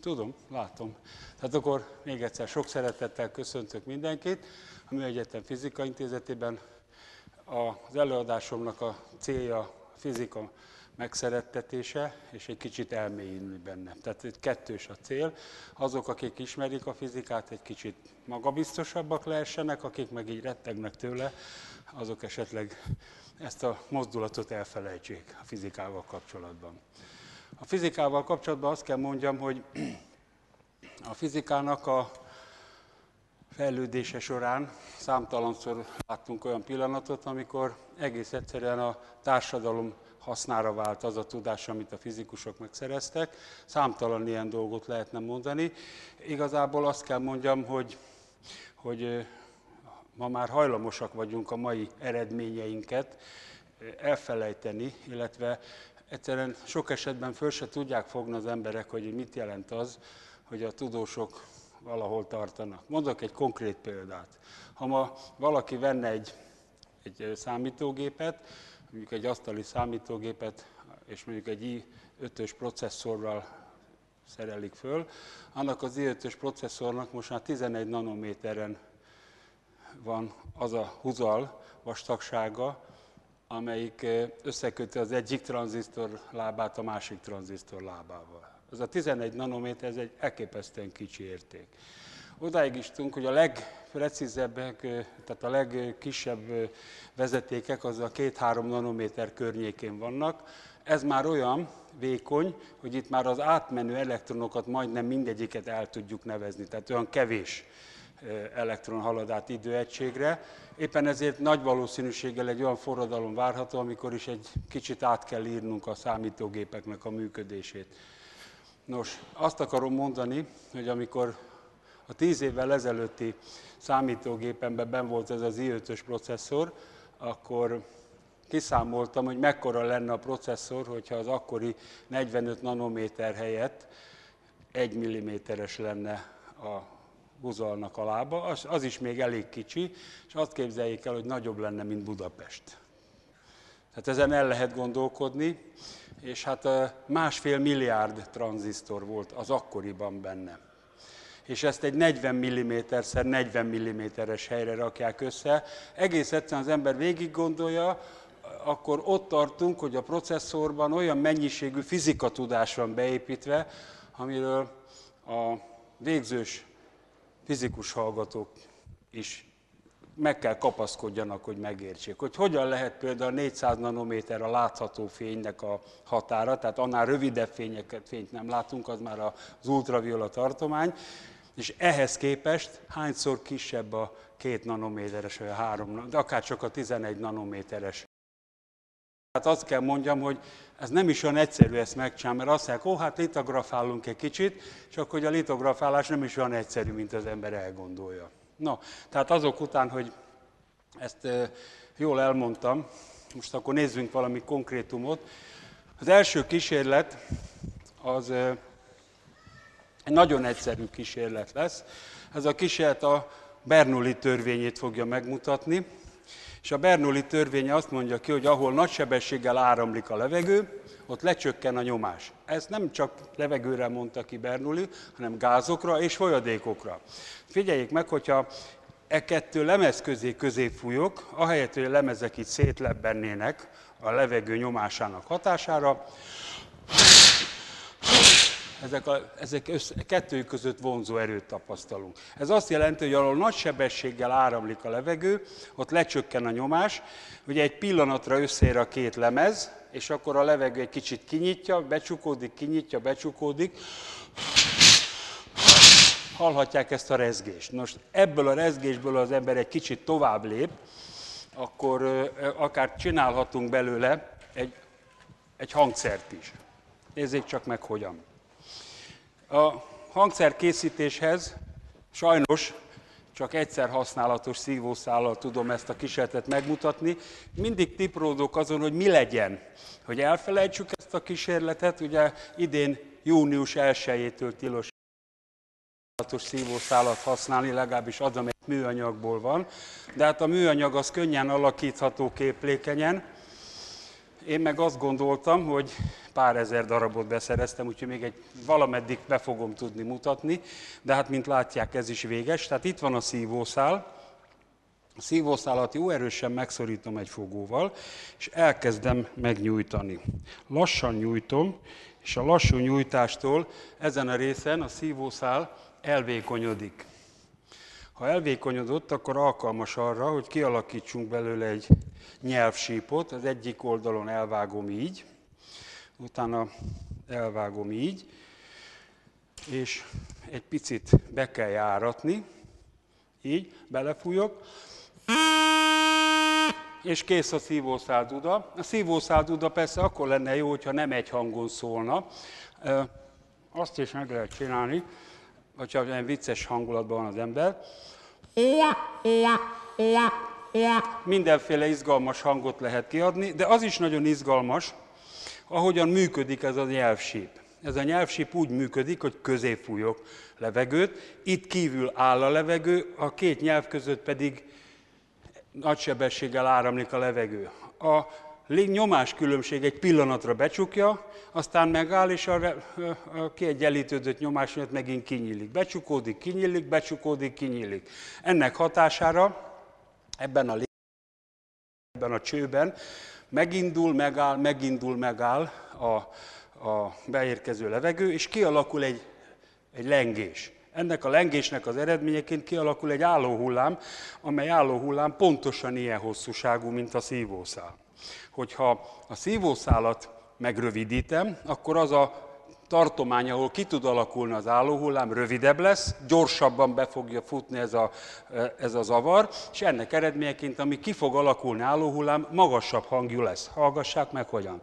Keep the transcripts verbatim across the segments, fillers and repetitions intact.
Tudom, látom. Tehát akkor még egyszer sok szeretettel köszöntök mindenkit. A Műegyetem Fizika Intézetében az előadásomnak a célja a fizika megszerettetése, és egy kicsit elmélyülni benne. Tehát itt kettős a cél. Azok, akik ismerik a fizikát, egy kicsit magabiztosabbak lehessenek, akik meg így rettegnek tőle, azok esetleg ezt a mozdulatot elfelejtsék a fizikával kapcsolatban. A fizikával kapcsolatban azt kell mondjam, hogy a fizikának a fejlődése során számtalanszor láttunk olyan pillanatot, amikor egész egyszerűen a társadalom hasznára vált az a tudás, amit a fizikusok megszereztek. Számtalan ilyen dolgot lehetne mondani. Igazából azt kell mondjam, hogy, hogy ma már hajlamosak vagyunk a mai eredményeinket elfelejteni, illetve egyszerűen sok esetben föl se tudják fogni az emberek, hogy mit jelent az, hogy a tudósok valahol tartanak. Mondok egy konkrét példát. Ha ma valaki venne egy, egy számítógépet, mondjuk egy asztali számítógépet, és mondjuk egy i ötös processzorral szerelik föl, annak az i ötös processzornak most már tizenegy nanométeren van az a huzal vastagsága, amelyik összeköti az egyik tranzisztor lábát a másik tranzisztor lábával. Ez a tizenegy nanométer, ez egy elképesztően kicsi érték. Odáig is tudunk, hogy a legprecízebbek, tehát a legkisebb vezetékek az a két-három nanométer környékén vannak. Ez már olyan vékony, hogy itt már az átmenő elektronokat majdnem mindegyiket el tudjuk nevezni, tehát olyan kevés elektron halad át időegységre. Éppen ezért nagy valószínűséggel egy olyan forradalom várható, amikor is egy kicsit át kell írnunk a számítógépeknek a működését. Nos, azt akarom mondani, hogy amikor a tíz évvel ezelőtti számítógépemben benn volt ez az i ötös processzor, akkor kiszámoltam, hogy mekkora lenne a processzor, hogyha az akkori negyvenöt nanométer helyett egy milliméteres lenne a huzalnak a lába, az, az is még elég kicsi, és azt képzeljék el, hogy nagyobb lenne, mint Budapest. Tehát ezen el lehet gondolkodni, és hát másfél milliárd tranzisztor volt az akkoriban benne. És ezt egy negyven milliméterszer negyven milliméteres helyre rakják össze. Egész egyszerűen az ember végig gondolja, akkor ott tartunk, hogy a processzorban olyan mennyiségű fizikatudás van beépítve, amiről a végzős fizikus hallgatók is meg kell kapaszkodjanak, hogy megértsék, hogy hogyan lehet például négyszáz nanométer a látható fénynek a határa, tehát annál rövidebb fényeket, fényt nem látunk, az már az ultraviola tartomány, és ehhez képest hányszor kisebb a két nanométeres, vagy a három, de akár csak a tizenegy nanométeres. Tehát azt kell mondjam, hogy ez nem is olyan egyszerű ezt megcsinálni, mert azt mondják, ó, hát litografálunk egy kicsit, csak hogy a litografálás nem is olyan egyszerű, mint az ember elgondolja. No, tehát azok után, hogy ezt jól elmondtam, most akkor nézzünk valami konkrétumot. Az első kísérlet az egy nagyon egyszerű kísérlet lesz. Ez a kísérlet a Bernoulli törvényét fogja megmutatni, és a Bernoulli törvénye azt mondja ki, hogy ahol nagy sebességgel áramlik a levegő, ott lecsökken a nyomás. Ezt nem csak levegőre mondta ki Bernoulli, hanem gázokra és folyadékokra. Figyeljék meg, hogyha e kettő lemez közé közé fújok, ahelyett, hogy a lemezek itt szétlebbennének a levegő nyomásának hatására, ezek, a, ezek össze, kettő között vonzó erőt tapasztalunk. Ez azt jelenti, hogy ahol nagy sebességgel áramlik a levegő, ott lecsökken a nyomás, ugye egy pillanatra összeér a két lemez, és akkor a levegő egy kicsit kinyitja, becsukódik, kinyitja, becsukódik. Hallhatják ezt a rezgést. Most ebből a rezgésből az ember egy kicsit tovább lép, akkor akár csinálhatunk belőle egy, egy hangszert is. Nézzék csak meg, hogyan. A hangszer készítéshez sajnos csak egyszer használatos szívószállal tudom ezt a kísérletet megmutatni. Mindig tipródok azon, hogy mi legyen, hogy elfelejtsük ezt a kísérletet. Ugye idén június elsejétől tilos szívószálat használni, legalábbis az, amely műanyagból van. De hát a műanyag az könnyen alakítható képlékenyen, Én meg azt gondoltam, hogy pár ezer darabot beszereztem, úgyhogy még egy valameddig be fogom tudni mutatni, de hát mint látják, ez is véges. Tehát itt van a szívószál. A szívószálat jó erősen megszorítom egy fogóval, és elkezdem megnyújtani. Lassan nyújtom, és a lassú nyújtástól ezen a részen a szívószál elvékonyodik. Ha elvékonyodott, akkor alkalmas arra, hogy kialakítsunk belőle egy nyelvsípot. Az egyik oldalon elvágom így, utána elvágom így, és egy picit be kell járatni, így, belefújok, és kész a szívószálduda. A szívószálduda persze akkor lenne jó, hogyha nem egy hangon szólna. Azt is meg lehet csinálni, hogyha olyan vicces hangulatban van az ember. Mindenféle izgalmas hangot lehet kiadni, de az is nagyon izgalmas, ahogyan működik ez a nyelvsíp. Ez a nyelvsíp úgy működik, hogy közé fújok levegőt, itt kívül áll a levegő, a két nyelv között pedig nagy sebességgel áramlik a levegő. A nyomás-különbség egy pillanatra becsukja, aztán megáll, és a, a kiegyenlítődött nyomás miatt megint kinyílik. Becsukódik, kinyílik, becsukódik, kinyílik. Ennek hatására ebben a, ebben a csőben megindul, megáll, megindul, megáll a, a beérkező levegő, és kialakul egy, egy lengés. Ennek a lengésnek az eredményeként kialakul egy állóhullám, amely állóhullám pontosan ilyen hosszúságú, mint a szívószál. Hogyha a szívószálat megrövidítem, akkor az a tartomány, ahol ki tud alakulni az állóhullám, rövidebb lesz, gyorsabban be fogja futni ez a, ez a zavar, és ennek eredményeként, ami ki fog alakulni állóhullám, magasabb hangjú lesz. Hallgassák meg, hogyan.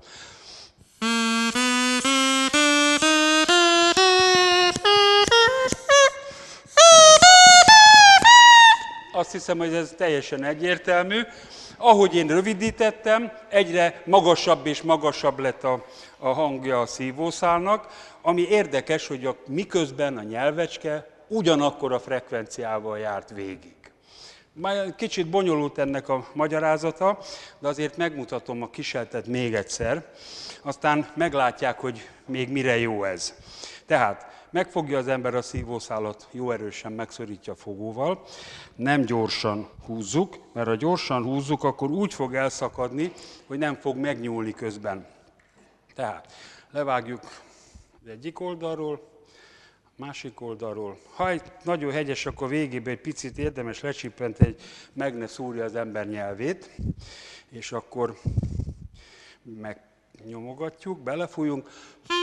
Azt hiszem, hogy ez teljesen egyértelmű. Ahogy én rövidítettem, egyre magasabb és magasabb lett a, a hangja a szívószálnak, ami érdekes, hogy a, miközben a nyelvecske ugyanakkor a frekvenciával járt végig. Már kicsit bonyolult ennek a magyarázata, de azért megmutatom a kísérletet még egyszer, aztán meglátják, hogy még mire jó ez. Tehát megfogja az ember a szívószálat, jó erősen megszorítja a fogóval, nem gyorsan húzzuk, mert ha gyorsan húzzuk, akkor úgy fog elszakadni, hogy nem fog megnyúlni közben. Tehát levágjuk az egyik oldalról, a másik oldalról. Ha egy nagyon hegyes, akkor végében egy picit érdemes lecsippenteni, hogy meg ne szúrja az ember nyelvét, és akkor megnyomogatjuk, belefújunk.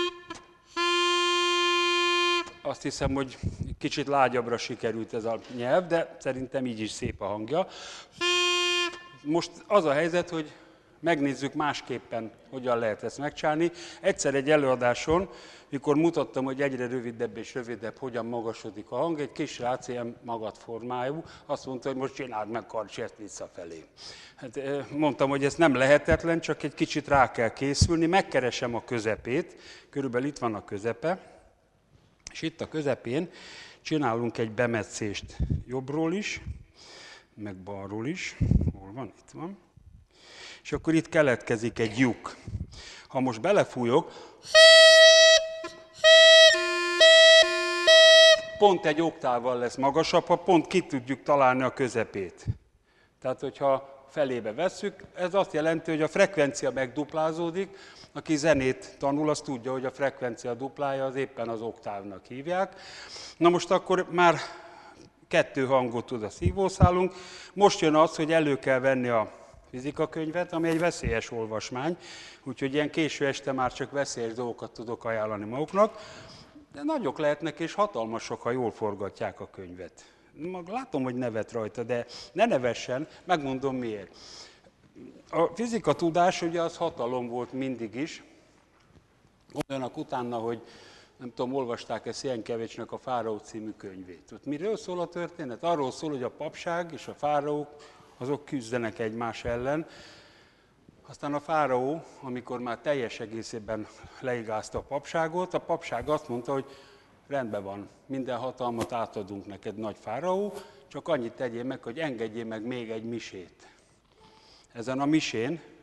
Azt hiszem, hogy kicsit lágyabbra sikerült ez a nyelv, de szerintem így is szép a hangja. Most az a helyzet, hogy megnézzük másképpen, hogyan lehet ezt megcsinálni. Egyszer egy előadáson, mikor mutattam, hogy egyre rövidebb és rövidebb, hogyan magasodik a hang, egy kis srác, ilyen magatformájú, azt mondta, hogy most csináld meg Karcsernitsa felé. Hát mondtam, hogy ez nem lehetetlen, csak egy kicsit rá kell készülni, megkeresem a közepét, körülbelül itt van a közepe, és itt a közepén csinálunk egy bemetszést jobbról is, meg balról is. Hol van? Itt van. És akkor itt keletkezik egy lyuk. Ha most belefújok, pont egy oktávval lesz magasabb, ha pont ki tudjuk találni a közepét. Tehát, hogyha felébe vesszük, ez azt jelenti, hogy a frekvencia megduplázódik. Aki zenét tanul, az tudja, hogy a frekvencia duplája az éppen az oktávnak hívják. Na most akkor már kettő hangot tud a szívószálunk. Most jön az, hogy elő kell venni a fizikakönyvet, ami egy veszélyes olvasmány, úgyhogy ilyen késő este már csak veszélyes dolgokat tudok ajánlani maguknak. De nagyok lehetnek és hatalmasok, ha jól forgatják a könyvet. Látom, hogy nevet rajta, de ne nevessen, megmondom miért. A fizika tudás ugye az hatalom volt mindig is. Gondoljanak utána, hogy nem tudom, olvasták-e Sienkiewicz-nek a Fáraó című könyvét. Ott miről szól a történet? Arról szól, hogy a papság és a fáraók azok küzdenek egymás ellen. Aztán a fáraó, amikor már teljes egészében leigázta a papságot, a papság azt mondta, hogy rendben van, minden hatalmat átadunk neked, nagy fáraó, csak annyit tegyél meg, hogy engedjél meg még egy misét. Ezen a misén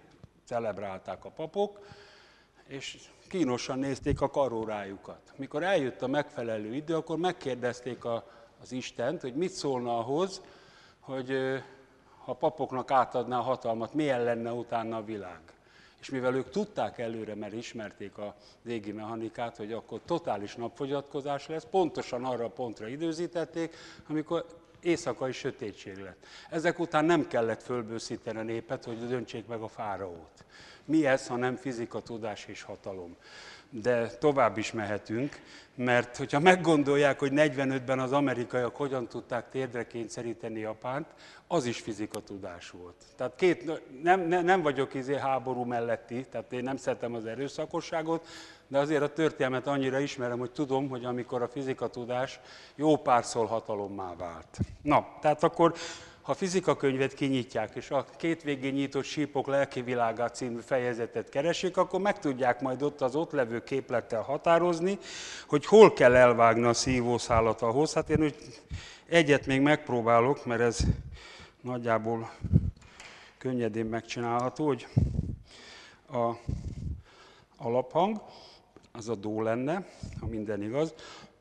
celebrálták a papok, és kínosan nézték a karórájukat. Mikor eljött a megfelelő idő, akkor megkérdezték a, az Istent, hogy mit szólna ahhoz, hogy ha a papoknak átadná a hatalmat, milyen lenne utána a világ. És mivel ők tudták előre, mert ismerték az égi mechanikát, hogy akkor totális napfogyatkozás lesz, pontosan arra a pontra időzítették, amikor éjszakai sötétség lett. Ezek után nem kellett fölbőszíteni a népet, hogy döntsék meg a fáraót. Mi ez, ha nem fizika, tudás és hatalom? De tovább is mehetünk, mert hogyha meggondolják, hogy negyvenötben az amerikaiak hogyan tudták térdre kényszeríteni Japánt, az is fizika tudás volt. Tehát két, nem, nem, nem vagyok izé háború melletti, tehát én nem szeretem az erőszakosságot, de azért a történelmet annyira ismerem, hogy tudom, hogy amikor a fizika tudás jó párszor hatalommá vált. Na, tehát akkor ha a fizikakönyvet kinyitják, és a két végén nyitott sípok lelkivilágát című fejezetet keresik, akkor meg tudják majd ott az ott levő képlettel határozni, hogy hol kell elvágni a szívószálat ahhoz. Hát én úgy egyet még megpróbálok, mert ez nagyjából könnyedén megcsinálható, hogy a alaphang, az a dó lenne, ha minden igaz,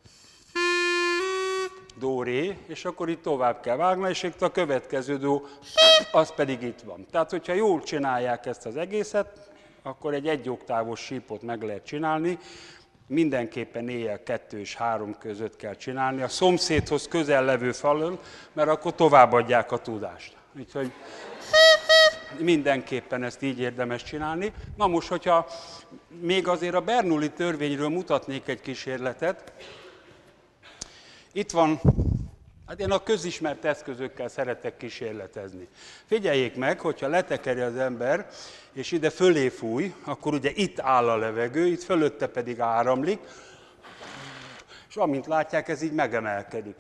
dó, ré, és akkor itt tovább kell vágni, és itt a következő dó, az pedig itt van. Tehát, hogyha jól csinálják ezt az egészet, akkor egy egyoktávos sípot meg lehet csinálni, mindenképpen éjjel kettő és három között kell csinálni, a szomszédhoz közel levő falon, mert akkor továbbadják a tudást. Úgyhogy mindenképpen ezt így érdemes csinálni. Na most, hogyha még azért a Bernoulli törvényről mutatnék egy kísérletet, itt van, hát én a közismert eszközökkel szeretek kísérletezni. Figyeljék meg, hogyha letekeri az ember, és ide fölé fúj, akkor ugye itt áll a levegő, itt fölötte pedig áramlik, és amint látják, ez így megemelkedik.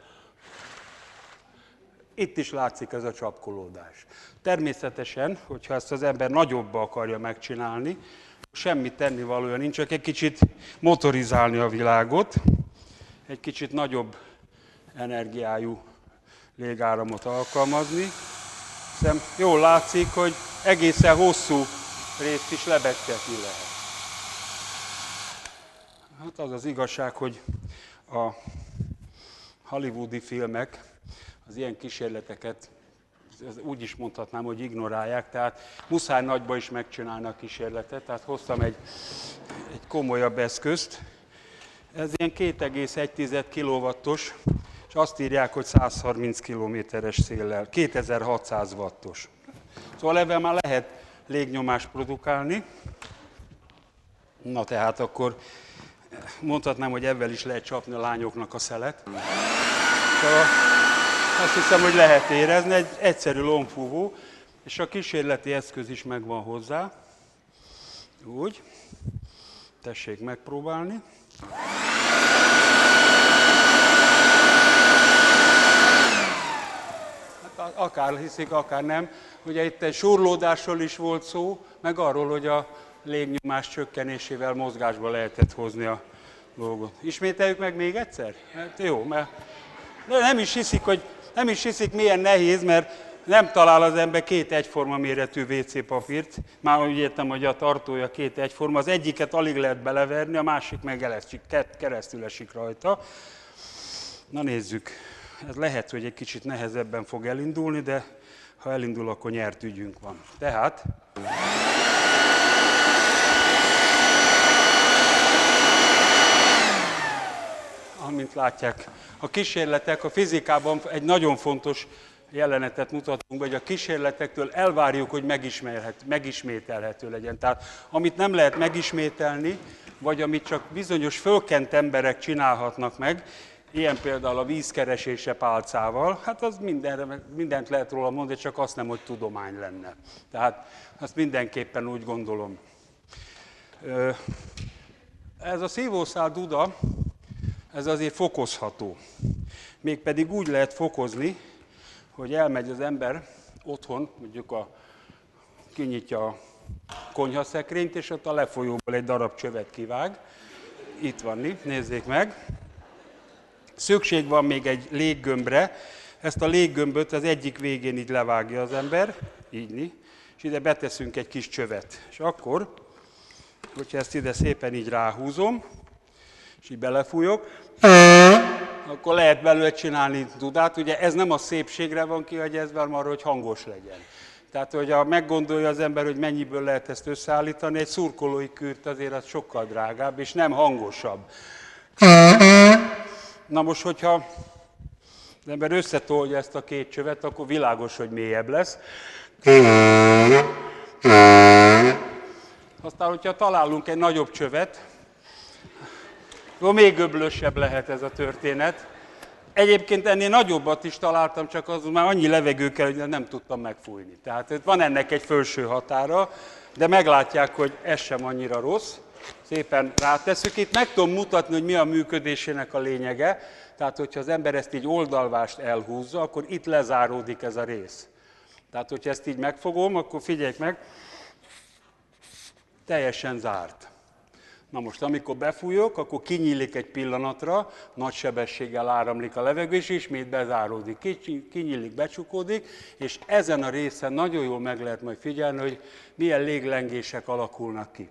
Itt is látszik ez a csapkolódás. Természetesen, hogyha ezt az ember nagyobbba akarja megcsinálni, semmi tennivalója nincs, csak egy kicsit motorizálni a világot, egy kicsit nagyobb energiájú légáramot alkalmazni. Hiszen jól látszik, hogy egészen hosszú részt is lebegtetni lehet. Hát az az igazság, hogy a hollywoodi filmek az ilyen kísérleteket úgy is mondhatnám, hogy ignorálják, tehát muszáj nagyba is megcsinálni a kísérletet, tehát hoztam egy, egy komolyabb eszközt. Ez ilyen két egész egy kilowattos, és azt írják, hogy száz harminc kilométeres széllel, kétezer-hatszáz wattos. Szóval ebben már lehet légnyomást produkálni. Na tehát akkor mondhatnám, hogy ebben is lehet csapni a lányoknak a szelet. Szóval azt hiszem, hogy lehet érezni, egy egyszerű lombfúvó, és a kísérleti eszköz is megvan hozzá. Úgy. Tessék megpróbálni. Hát akár hiszik, akár nem. Ugye itt egy surlódásról is volt szó, meg arról, hogy a légnyomás csökkenésével mozgásba lehetett hozni a dolgot. Ismételjük meg még egyszer? Hát jó, mert nem is hiszik, hogy nem is hiszik, milyen nehéz, mert nem talál az ember két egyforma méretű vé cé papírt. Már úgy értem, hogy a tartója két egyforma. Az egyiket alig lehet beleverni, a másik meg keresztül esik rajta. Na nézzük. Ez lehet, hogy egy kicsit nehezebben fog elindulni, de ha elindul, akkor nyert ügyünk van. Tehát... amint látják, a kísérletek, a fizikában egy nagyon fontos jelenetet mutatunk, hogy a kísérletektől elvárjuk, hogy megismételhető legyen. Tehát amit nem lehet megismételni, vagy amit csak bizonyos fölkent emberek csinálhatnak meg, ilyen például a vízkeresése pálcával, hát az mindenre, mindent lehet róla mondani, csak azt nem, hogy tudomány lenne. Tehát azt mindenképpen úgy gondolom. Ez a szívószál duda, ez azért fokozható. Mégpedig úgy lehet fokozni, hogy elmegy az ember otthon, mondjuk a, kinyitja a konyhaszekrényt, és ott a lefolyóból egy darab csövet kivág. Itt van, nézzék meg. Szükség van még egy léggömbre. Ezt a léggömböt az egyik végén így levágja az ember, így, és és ide beteszünk egy kis csövet. És akkor, hogyha ezt ide szépen így ráhúzom, és így belefújok, akkor lehet belőle csinálni dudát. Ugye ez nem a szépségre van kihegyezve, hanem arra, hogy hangos legyen. Tehát, hogyha meggondolja az ember, hogy mennyiből lehet ezt összeállítani, egy szurkolói kürt azért az sokkal drágább, és nem hangosabb. Na most, hogyha az ember összetolja ezt a két csövet, akkor világos, hogy mélyebb lesz. Aztán, hogyha találunk egy nagyobb csövet, akkor még öblösebb lehet ez a történet. Egyébként ennél nagyobbat is találtam, csak az már annyi levegő kell, hogy nem tudtam megfújni. Tehát van ennek egy felső határa, de meglátják, hogy ez sem annyira rossz. Szépen rátesszük. Itt meg tudom mutatni, hogy mi a működésének a lényege. Tehát, hogyha az ember ezt így oldalvást elhúzza, akkor itt lezáródik ez a rész. Tehát, hogyha ezt így megfogom, akkor figyeljük meg, teljesen zárt. Na most, amikor befújok, akkor kinyílik egy pillanatra, nagy sebességgel áramlik a levegő, és ismét bezáródik, kinyílik, becsukódik, és ezen a részen nagyon jól meg lehet majd figyelni, hogy milyen léglengések alakulnak ki.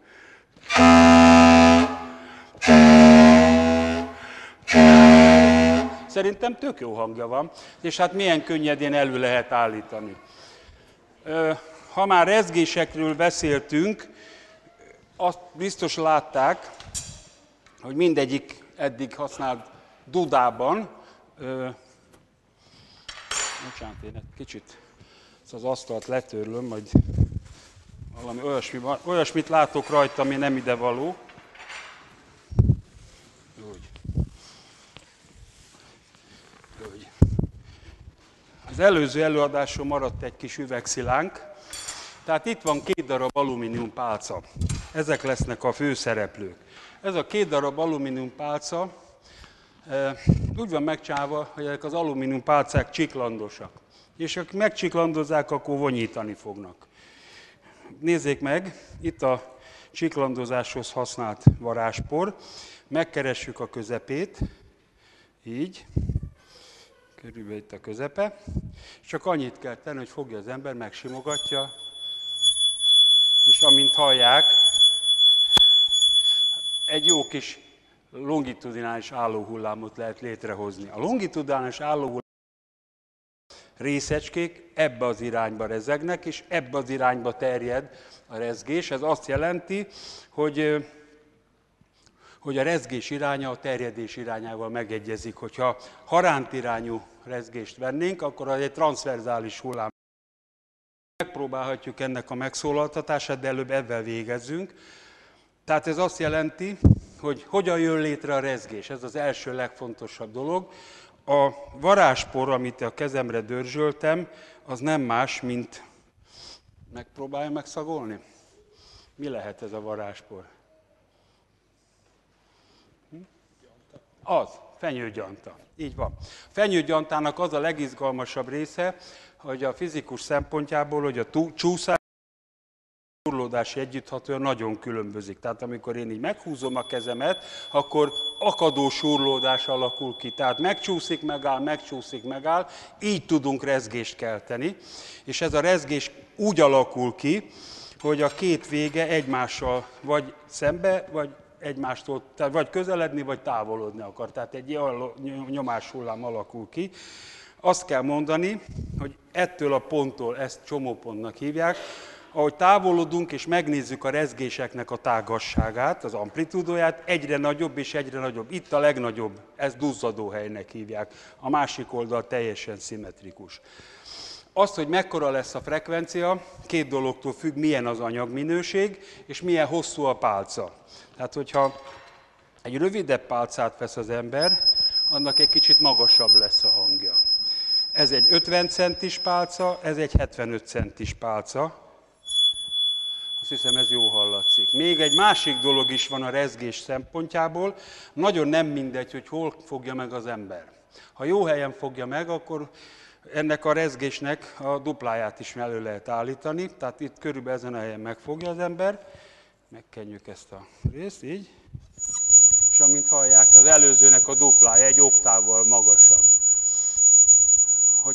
Szerintem tök jó hangja van, és hát milyen könnyedén elő lehet állítani. Ha már rezgésekről beszéltünk, azt biztos látták, hogy mindegyik eddig használt dudában, ö, bocsánat, én egy kicsit az asztalt letörlöm, majd valami olyasmi, olyasmit látok rajta, ami nem ide való. Úgy. Úgy. Az előző előadáson maradt egy kis üvegszilánk, tehát itt van két darab alumínium pálca. Ezek lesznek a főszereplők. Ez a két darab alumínium pálca e, úgy van megcsinálva, hogy ezek az alumínium pálcák csiklandosak. És ha megcsiklandozzák, akkor vonyítani fognak. Nézzék meg, itt a csiklandozáshoz használt varázspor. Megkeressük a közepét, így, körülbelül itt a közepe. Csak annyit kell tenni, hogy fogja az ember, megsimogatja, és amint hallják, egy jó kis longitudinális állóhullámot lehet létrehozni. A longitudinális állóhullám részecskék ebbe az irányba rezegnek, és ebbe az irányba terjed a rezgés. Ez azt jelenti, hogy, hogy a rezgés iránya a terjedés irányával megegyezik. Hogyha harántirányú rezgést vennénk, akkor az egy transzverzális hullám. Megpróbálhatjuk ennek a megszólaltatását, de előbb ebben végezzünk. Tehát ez azt jelenti, hogy hogyan jön létre a rezgés. Ez az első legfontosabb dolog. A varázspor, amit a kezemre dörzsöltem, az nem más, mint... Megpróbálja megszagolni? Mi lehet ez a varázspor? Hm? Az, fenyőgyanta. Így van. A fenyőgyantának az a legizgalmasabb része, hogy a fizikus szempontjából, hogy a csúszás surlódási együtthatója nagyon különbözik. Tehát amikor én így meghúzom a kezemet, akkor akadó surlódás alakul ki. Tehát megcsúszik, megáll, megcsúszik, megáll, így tudunk rezgést kelteni. És ez a rezgés úgy alakul ki, hogy a két vége egymással vagy szembe, vagy egymástól, tehát vagy közeledni, vagy távolodni akar. Tehát egy ilyen nyomáshullám alakul ki. Azt kell mondani, hogy ettől a ponttól, ezt csomópontnak hívják, ahogy távolodunk és megnézzük a rezgéseknek a tágasságát, az amplitúdóját, egyre nagyobb és egyre nagyobb. Itt a legnagyobb, ezt duzzadóhelynek hívják. A másik oldal teljesen szimmetrikus. Azt, hogy mekkora lesz a frekvencia, két dologtól függ, milyen az anyagminőség, és milyen hosszú a pálca. Tehát, hogyha egy rövidebb pálcát vesz az ember, annak egy kicsit magasabb lesz a hangja. Ez egy ötven centis pálca, ez egy hetvenöt centis pálca. Azt hiszem, ez jó hallatszik. Még egy másik dolog is van a rezgés szempontjából. Nagyon nem mindegy, hogy hol fogja meg az ember. Ha jó helyen fogja meg, akkor ennek a rezgésnek a dupláját is elő lehet állítani. Tehát itt körülbelül ezen a helyen megfogja az ember. Megkenjük ezt a részt, így. És amint hallják, az előzőnek a duplája egy oktávval magasabb. Hogyha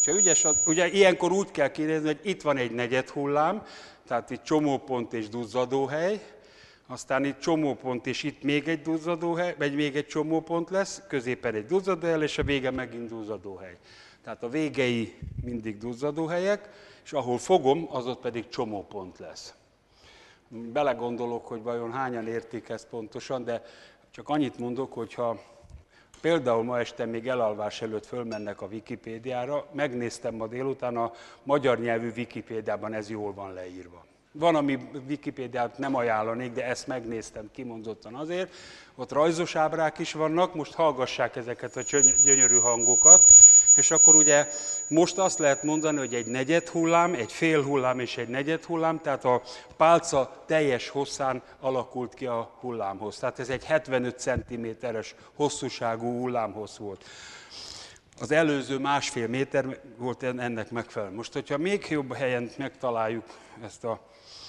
hogyha ügyes, ugye ilyenkor úgy kell kinézni, hogy itt van egy negyed hullám, tehát itt csomópont és duzzadóhely, aztán itt csomópont és itt még egy duzzadóhely, vagy még egy csomópont lesz, középen egy duzzadóhely, és a vége megint duzzadóhely. Tehát a végei mindig duzzadóhelyek, és ahol fogom, az ott pedig csomópont lesz. Belegondolok, hogy vajon hányan értik ezt pontosan, de csak annyit mondok, hogyha például ma este még elalvás előtt fölmennek a Wikipédiára, megnéztem ma délután, a magyar nyelvű Wikipédiában ez jól van leírva. Van, ami Wikipédiát nem ajánlanék, de ezt megnéztem kimondottan azért. Ott rajzos ábrák is vannak, most hallgassák ezeket a gyönyörű hangokat, és akkor ugye most azt lehet mondani, hogy egy negyed hullám, egy fél hullám és egy negyed hullám, tehát a pálca teljes hosszán alakult ki a hullámhossz. Tehát ez egy hetvenöt centiméteres hosszúságú hullámhossz volt. Az előző másfél méter volt ennek megfelelő. Most, hogyha még jobb helyen megtaláljuk ezt a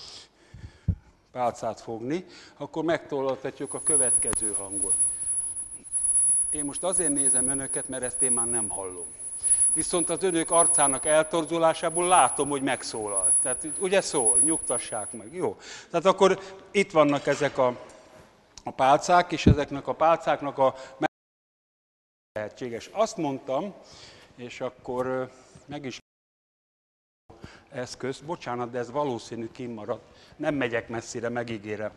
pálcát fogni, akkor megtollathatjuk a következő hangot. Én most azért nézem önöket, mert ezt én már nem hallom. Viszont az önök arcának eltorzulásából látom, hogy megszólalt. Tehát ugye szól, nyugtassák meg, jó. Tehát akkor itt vannak ezek a, a pálcák, és ezeknek a pálcáknak a lehetséges. Azt mondtam, és akkor meg is eszköz, bocsánat, de ez valószínű kimaradt. Nem megyek messzire, megígérem.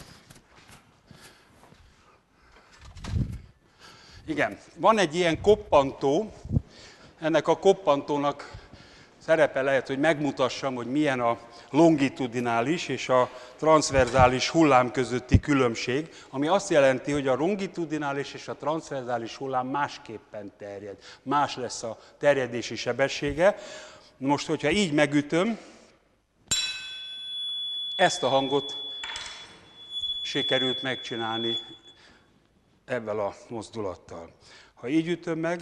Igen, van egy ilyen koppantó, ennek a koppantónak szerepe lehet, hogy megmutassam, hogy milyen a longitudinális és a transzverzális hullám közötti különbség, ami azt jelenti, hogy a longitudinális és a transzverzális hullám másképpen terjed. Más lesz a terjedési sebessége. Most, hogyha így megütöm, ezt a hangot sikerült megcsinálni ezzel a mozdulattal. Ha így ütöm meg,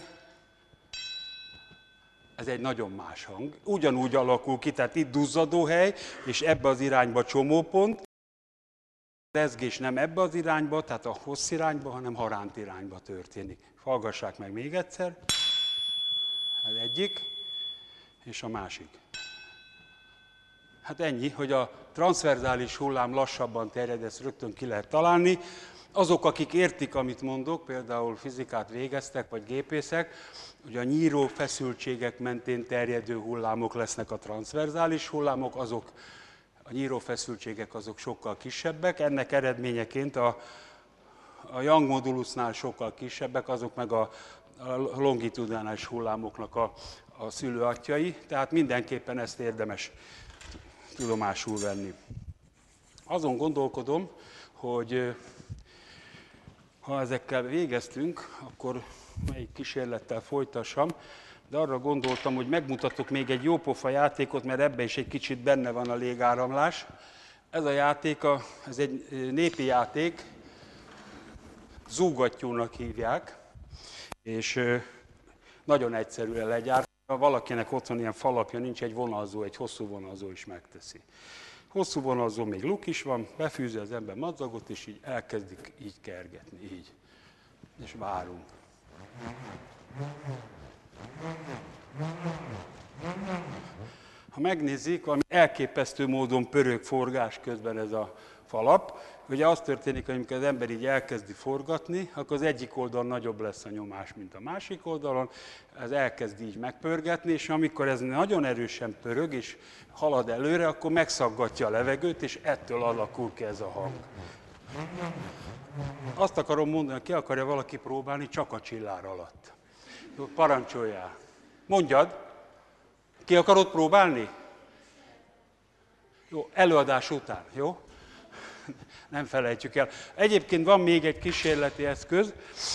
ez egy nagyon más hang. Ugyanúgy alakul ki, tehát itt duzzadóhely, és ebbe az irányba csomópont. A rezgés nem ebbe az irányba, tehát a hossz irányba, hanem haránt irányba történik. Hallgassák meg még egyszer. Az egyik, és a másik. Hát ennyi, hogy a transzverzális hullám lassabban terjed, ezt rögtön ki lehet találni. Azok, akik értik, amit mondok, például fizikát végeztek, vagy gépészek, hogy a nyíró feszültségek mentén terjedő hullámok lesznek a transzverzális hullámok, azok, a nyíró feszültségek azok sokkal kisebbek, ennek eredményeként a, a Young modulusnál sokkal kisebbek, azok meg a, a longitudinális hullámoknak a, a szülőatyjai, tehát mindenképpen ezt érdemes tudomásul venni. Azon gondolkodom, hogy ha ezekkel végeztünk, akkor melyik kísérlettel folytassam, de arra gondoltam, hogy megmutatok még egy jópofa játékot, mert ebben is egy kicsit benne van a légáramlás. Ez a játék, a, ez egy népi játék, zúgattyúnak hívják, és nagyon egyszerűen legyártva. Ha valakinek otthon ilyen falapja nincs, egy vonalzó, egy hosszú vonalzó is megteszi. Hosszú vonalzó, még luk is van, befűzi az ember madzagot, és így elkezdik így kergetni, így. És várunk. Ha megnézik, valami elképesztő módon pörög forgás közben ez a falap. Ugye az történik, hogy amikor az ember így elkezdi forgatni, akkor az egyik oldalon nagyobb lesz a nyomás, mint a másik oldalon, ez elkezd így megpörgetni, és amikor ez nagyon erősen pörög, és halad előre, akkor megszaggatja a levegőt, és ettől alakul ki ez a hang. Azt akarom mondani, ki akarja valaki próbálni, csak a csillár alatt. Jó, parancsoljál. Mondjad, ki akarod próbálni? Jó, előadás után, jó? Nem felejtjük el. Egyébként van még egy kísérleti eszköz.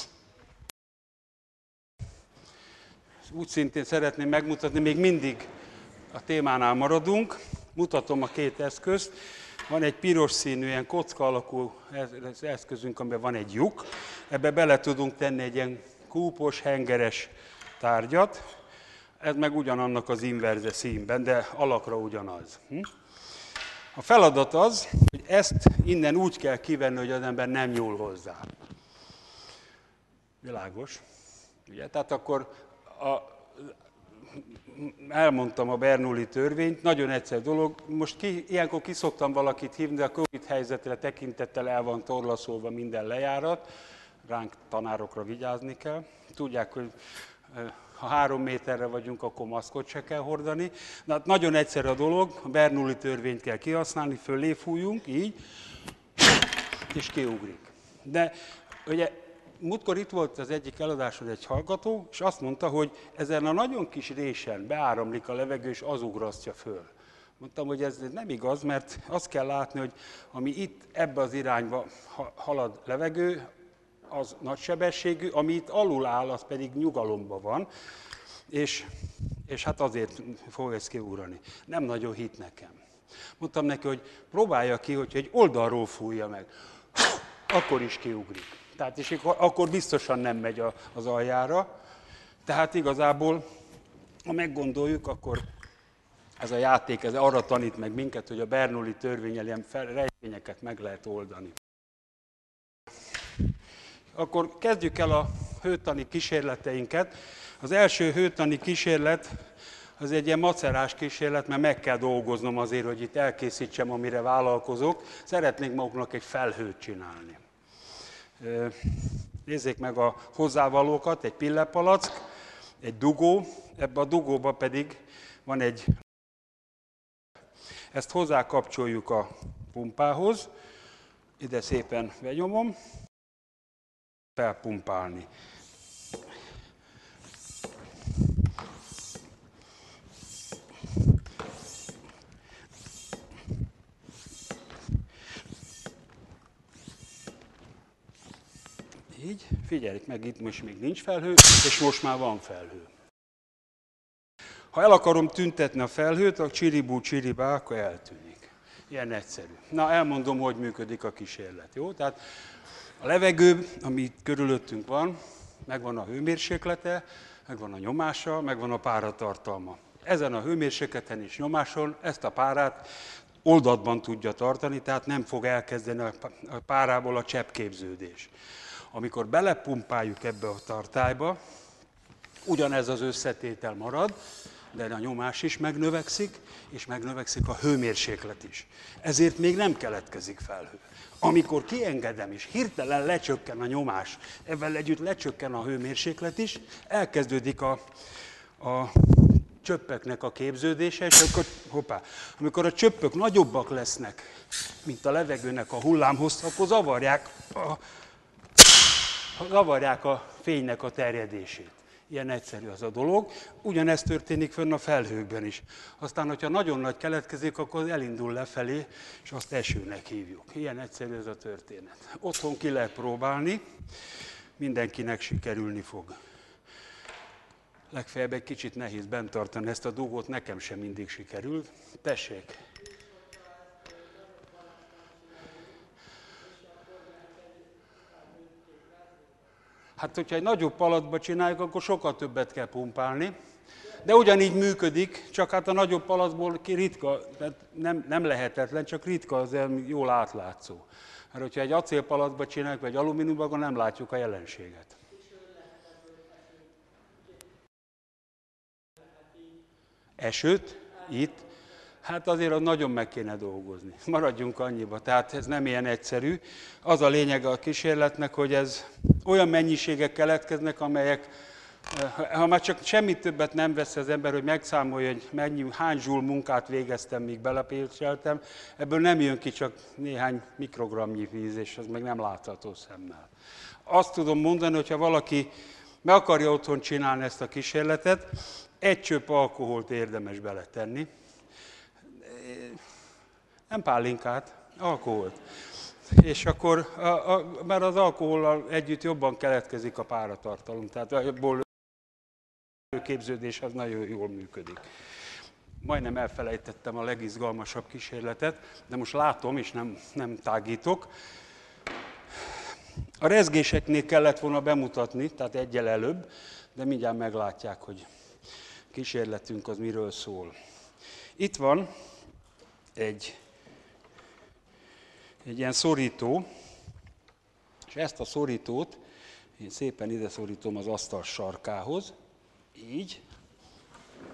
Úgy szintén szeretném megmutatni, még mindig a témánál maradunk. Mutatom a két eszközt. Van egy piros színű, ilyen kocka alakú eszközünk, amiben van egy lyuk. Ebbe bele tudunk tenni egy ilyen kúpos, hengeres tárgyat. Ez meg ugyanannak az inverze színben, de alakra ugyanaz. Hm? A feladat az, hogy ezt innen úgy kell kivenni, hogy az ember nem nyúl hozzá. Világos? Ugye? Tehát akkor a elmondtam a Bernoulli törvényt, nagyon egyszerű dolog. Most ki, ilyenkor ki szoktam valakit hívni, de a Covid helyzetre tekintettel el van torlaszolva minden lejárat, ránk tanárokra vigyázni kell. Tudják, hogy ha három méterre vagyunk, akkor maszkot se kell hordani. De hát nagyon egyszerű a dolog, a Bernoulli törvényt kell kihasználni, fölé fújunk, így, és kiugrik. De ugye múltkor itt volt az egyik eladáson egy hallgató, és azt mondta, hogy ezen a nagyon kis résen beáramlik a levegő, és az ugrasztja föl. Mondtam, hogy ez nem igaz, mert azt kell látni, hogy ami itt ebbe az irányba halad levegő, az nagy sebességű, ami itt alul áll, az pedig nyugalomban van, és, és hát azért fog ez kiugrani. Nem nagyon hit nekem. Mondtam neki, hogy próbálja ki, hogyha egy oldalról fújja meg, akkor is kiugrik. Tehát és akkor biztosan nem megy az aljára. Tehát igazából, ha meggondoljuk, akkor ez a játék ez arra tanít meg minket, hogy a Bernoulli törvénnyel ilyen rejtvényeket meg lehet oldani. Akkor kezdjük el a hőtani kísérleteinket. Az első hőtani kísérlet az egy ilyen macerás kísérlet, mert meg kell dolgoznom azért, hogy itt elkészítsem, amire vállalkozok. Szeretnénk maguknak egy felhőt csinálni. Nézzék meg a hozzávalókat, egy pillepalack, egy dugó, ebbe a dugóba pedig van egy... Ezt hozzákapcsoljuk a pumpához, ide szépen benyomom, felpumpálni. Így, figyeljük meg, itt most még nincs felhő, és most már van felhő. Ha el akarom tüntetni a felhőt, a csiribú csiribá, akkor eltűnik. Ilyen egyszerű. Na, elmondom, hogy működik a kísérlet, jó? Tehát a levegő, ami itt körülöttünk van, megvan a hőmérséklete, megvan a nyomása, megvan a páratartalma. Ezen a hőmérsékleten és nyomáson ezt a párát oldatban tudja tartani, tehát nem fog elkezdeni a párából a cseppképződés. Amikor belepumpáljuk ebbe a tartályba, ugyanez az összetétel marad, de a nyomás is megnövekszik, és megnövekszik a hőmérséklet is. Ezért még nem keletkezik felhő. Amikor kiengedem, és hirtelen lecsökken a nyomás, ezzel együtt lecsökken a hőmérséklet is, elkezdődik a, a csöppeknek a képződése, és akkor, hoppá, amikor a csöppök nagyobbak lesznek, mint a levegőnek a hullámhossza, akkor zavarják a, zavarják a fénynek a terjedését. Ilyen egyszerű az a dolog. Ugyanezt történik fönn a felhőkben is. Aztán, hogyha nagyon nagy keletkezik, akkor elindul lefelé, és azt esőnek hívjuk. Ilyen egyszerű ez a történet. Otthon ki lehet próbálni, mindenkinek sikerülni fog. Legfeljebb egy kicsit nehéz bent tartani ezt a dugót, nekem sem mindig sikerült. Tessék! Hát, hogyha egy nagyobb palatba csináljuk, akkor sokkal többet kell pumpálni. De ugyanígy működik, csak hát a nagyobb palatból ritka, nem, nem lehetetlen, csak ritka az jól átlátszó. Mert hogyha egy acélpalatba csináljuk, vagy alumíniumban, akkor nem látjuk a jelenséget. Esőt? Itt? Hát azért nagyon meg kéne dolgozni. Maradjunk annyiba, tehát ez nem ilyen egyszerű. Az a lényeg a kísérletnek, hogy ez olyan mennyiségek keletkeznek, amelyek, ha már csak semmit többet nem vesz az ember, hogy megszámolja, hogy mennyi, hány zsúl munkát végeztem, míg belepécseltem, ebből nem jön ki csak néhány mikrogramnyi víz, és az meg nem látható szemmel. Azt tudom mondani, hogyha valaki meg akarja otthon csinálni ezt a kísérletet, egy csöpp alkoholt érdemes beletenni, nem pálinkát, alkoholt. És akkor, a, a, mert az alkohollal együtt jobban keletkezik a páratartalom, tehát abból a képződés az nagyon jól működik. Majdnem elfelejtettem a legizgalmasabb kísérletet, de most látom, és nem, nem tágítok. A rezgéseknél kellett volna bemutatni, tehát egyel előbb, de mindjárt meglátják, hogy kísérletünk az miről szól. Itt van egy, egy ilyen szorító, és ezt a szorítót én szépen ide szorítom az asztal sarkához, így,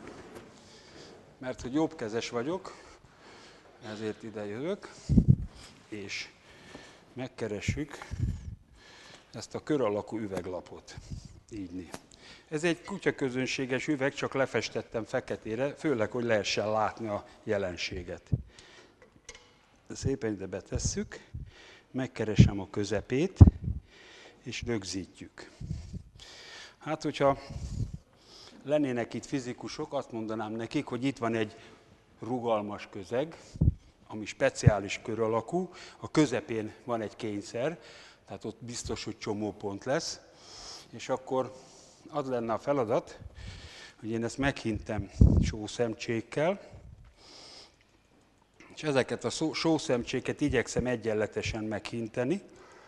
mert hogy jobbkezes vagyok, ezért ide jövök, és megkeressük ezt a kör alakú üveglapot. Így. Ez egy kutyaközönséges üveg, csak lefestettem feketére, főleg, hogy lehessen látni a jelenséget. Szépen ide betesszük, megkeresem a közepét, és rögzítjük. Hát, hogyha lennének itt fizikusok, azt mondanám nekik, hogy itt van egy rugalmas közeg, ami speciális kör alakú, a közepén van egy kényszer, tehát ott biztos, hogy csomópont lesz, és akkor az lenne a feladat, hogy én ezt meghintem sószemcsékkel, és ezeket a sószemcséket igyekszem egyenletesen meghinteni,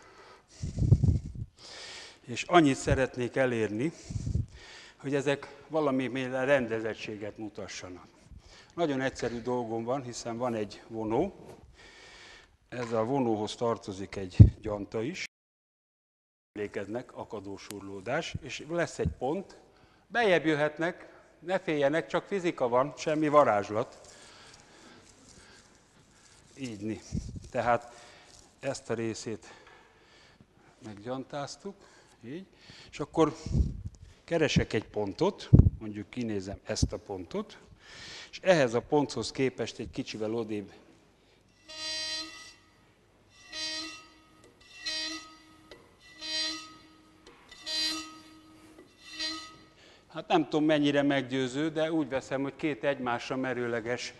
és annyit szeretnék elérni, hogy ezek valamiféle rendezettséget mutassanak. Nagyon egyszerű dolgom van, hiszen van egy vonó, ezzel a vonóhoz tartozik egy gyanta is, emlékeznek, akadósurlódás, és lesz egy pont, bejebb jöhetnek, ne féljenek, csak fizika van, semmi varázslat. Így. Tehát ezt a részét meggyantáztuk, így, és akkor keresek egy pontot, mondjuk kinézem ezt a pontot, és ehhez a ponthoz képest egy kicsivel odébb hát nem tudom mennyire meggyőző, de úgy veszem, hogy két egymásra merőleges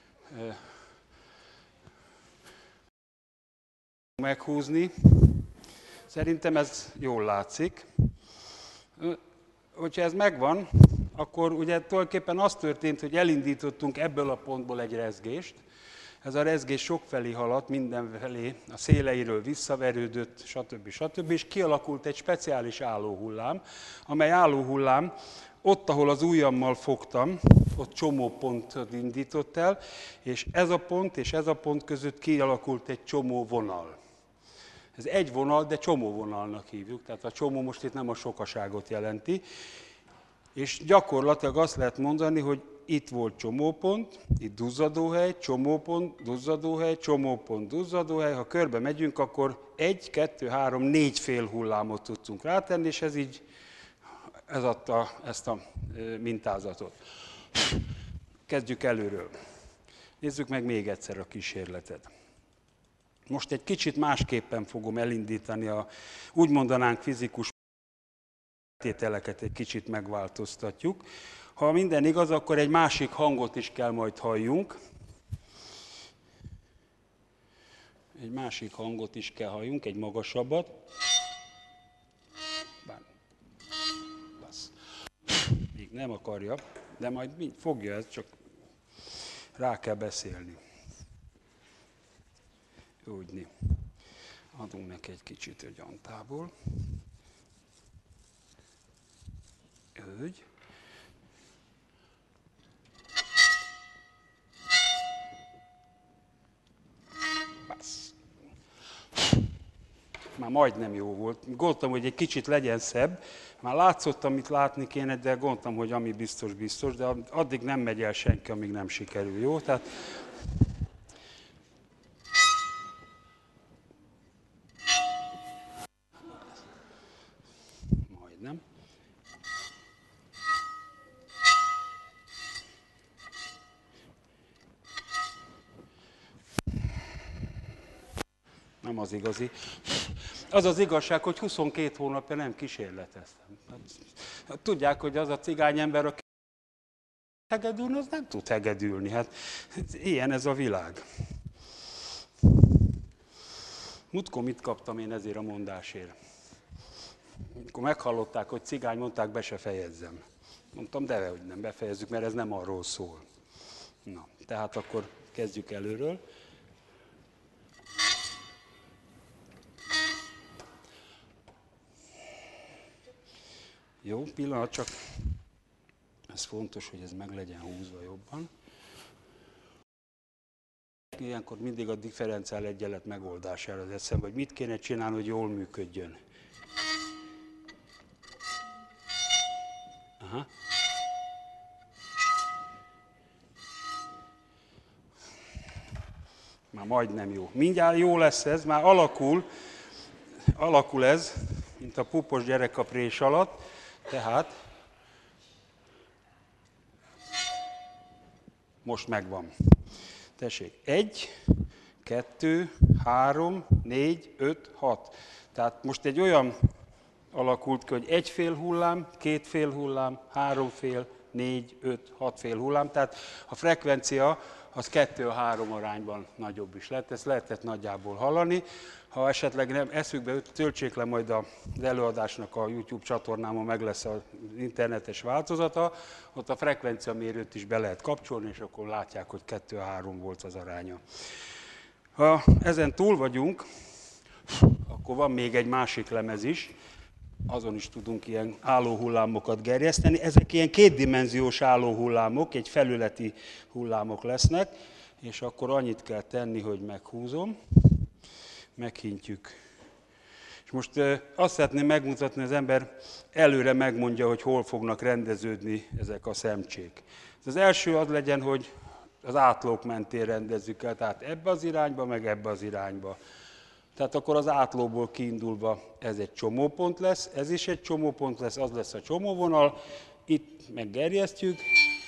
meghúzni. Szerintem ez jól látszik. Hogyha ez megvan, akkor ugye tulajdonképpen az történt, hogy elindítottunk ebből a pontból egy rezgést. Ez a rezgés sokfelé haladt, mindenfelé, a széleiről visszaverődött, stb. stb. És kialakult egy speciális állóhullám, amely állóhullám ott, ahol az ujjammal fogtam, ott csomó pontot indított el, és ez a pont és ez a pont között kialakult egy csomó vonal. Ez egy vonal, de csomó vonalnak hívjuk, tehát a csomó most itt nem a sokaságot jelenti. És gyakorlatilag azt lehet mondani, hogy itt volt csomópont, itt duzzadóhely, csomópont, duzzadóhely, csomópont, duzzadóhely. Ha körbe megyünk, akkor egy, kettő, három, négy fél hullámot tudtunk rátenni, és ez így ez adta ezt a mintázatot. Kezdjük előről. Nézzük meg még egyszer a kísérletet. Most egy kicsit másképpen fogom elindítani a, úgy mondanánk fizikus tételeket egy kicsit megváltoztatjuk. Ha minden igaz, akkor egy másik hangot is kell majd halljunk. Egy másik hangot is kell halljunk, egy magasabbat. Még nem akarja, de majd mind fogja ez, csak rá kell beszélni. Úgy, adunk neki egy kicsit a gyantából. Úgy. Bassz. Már majdnem jó volt. Gondoltam, hogy egy kicsit legyen szebb. Már látszott, amit látni kéne, de gondoltam, hogy ami biztos, biztos, de addig nem megy el senki, amíg nem sikerül, jó? Tehát majdnem. Nem az igazi. Az az igazság, hogy huszonkét hónapja nem kísérleteztem. Tudják, hogy az a cigány ember, aki hegedülni, az nem tud hegedülni. Hát ilyen ez a világ. Múltkor mit kaptam én ezért a mondásért? Amikor meghallották, hogy cigány, mondták, be se fejezzem. Mondtam, de hogy nem befejezzük, mert ez nem arról szól. Na, tehát akkor kezdjük előről. Jó, pillanat, csak ez fontos, hogy ez meg legyen húzva jobban. Ilyenkor mindig a differenciál egyenlet megoldására az eszembe, hogy mit kéne csinálni, hogy jól működjön. Aha. Már majdnem jó. Mindjárt jó lesz ez, már alakul, alakul ez, mint a pupos gyerek a prés alatt, tehát most megvan. Tessék, egy, kettő, három, négy, öt, hat. Tehát most egy olyan alakult ki, hogy egy fél hullám, két fél hullám, három fél, négy, öt, hat fél hullám. Tehát a frekvencia az kettő a három arányban nagyobb is lett. Ezt lehetett nagyjából hallani. Ha esetleg nem eszükbe jut, töltsék le majd az előadásnak a YouTube csatornámon, meg lesz az internetes változata. Ott a frekvenciamérőt is be lehet kapcsolni, és akkor látják, hogy kettő a három volt az aránya. Ha ezen túl vagyunk, akkor van még egy másik lemez is, azon is tudunk ilyen állóhullámokat gerjeszteni. Ezek ilyen kétdimenziós állóhullámok, egy felületi hullámok lesznek, és akkor annyit kell tenni, hogy meghúzom, meghintjük. És most azt szeretném megmutatni, hogy az ember előre megmondja, hogy hol fognak rendeződni ezek a szemcsék. Az első az legyen, hogy az átlók mentén rendezzük el, tehát ebbe az irányba, meg ebbe az irányba. Tehát akkor az átlóból kiindulva ez egy csomópont lesz, ez is egy csomópont lesz, az lesz a csomóvonal, itt meggerjesztjük.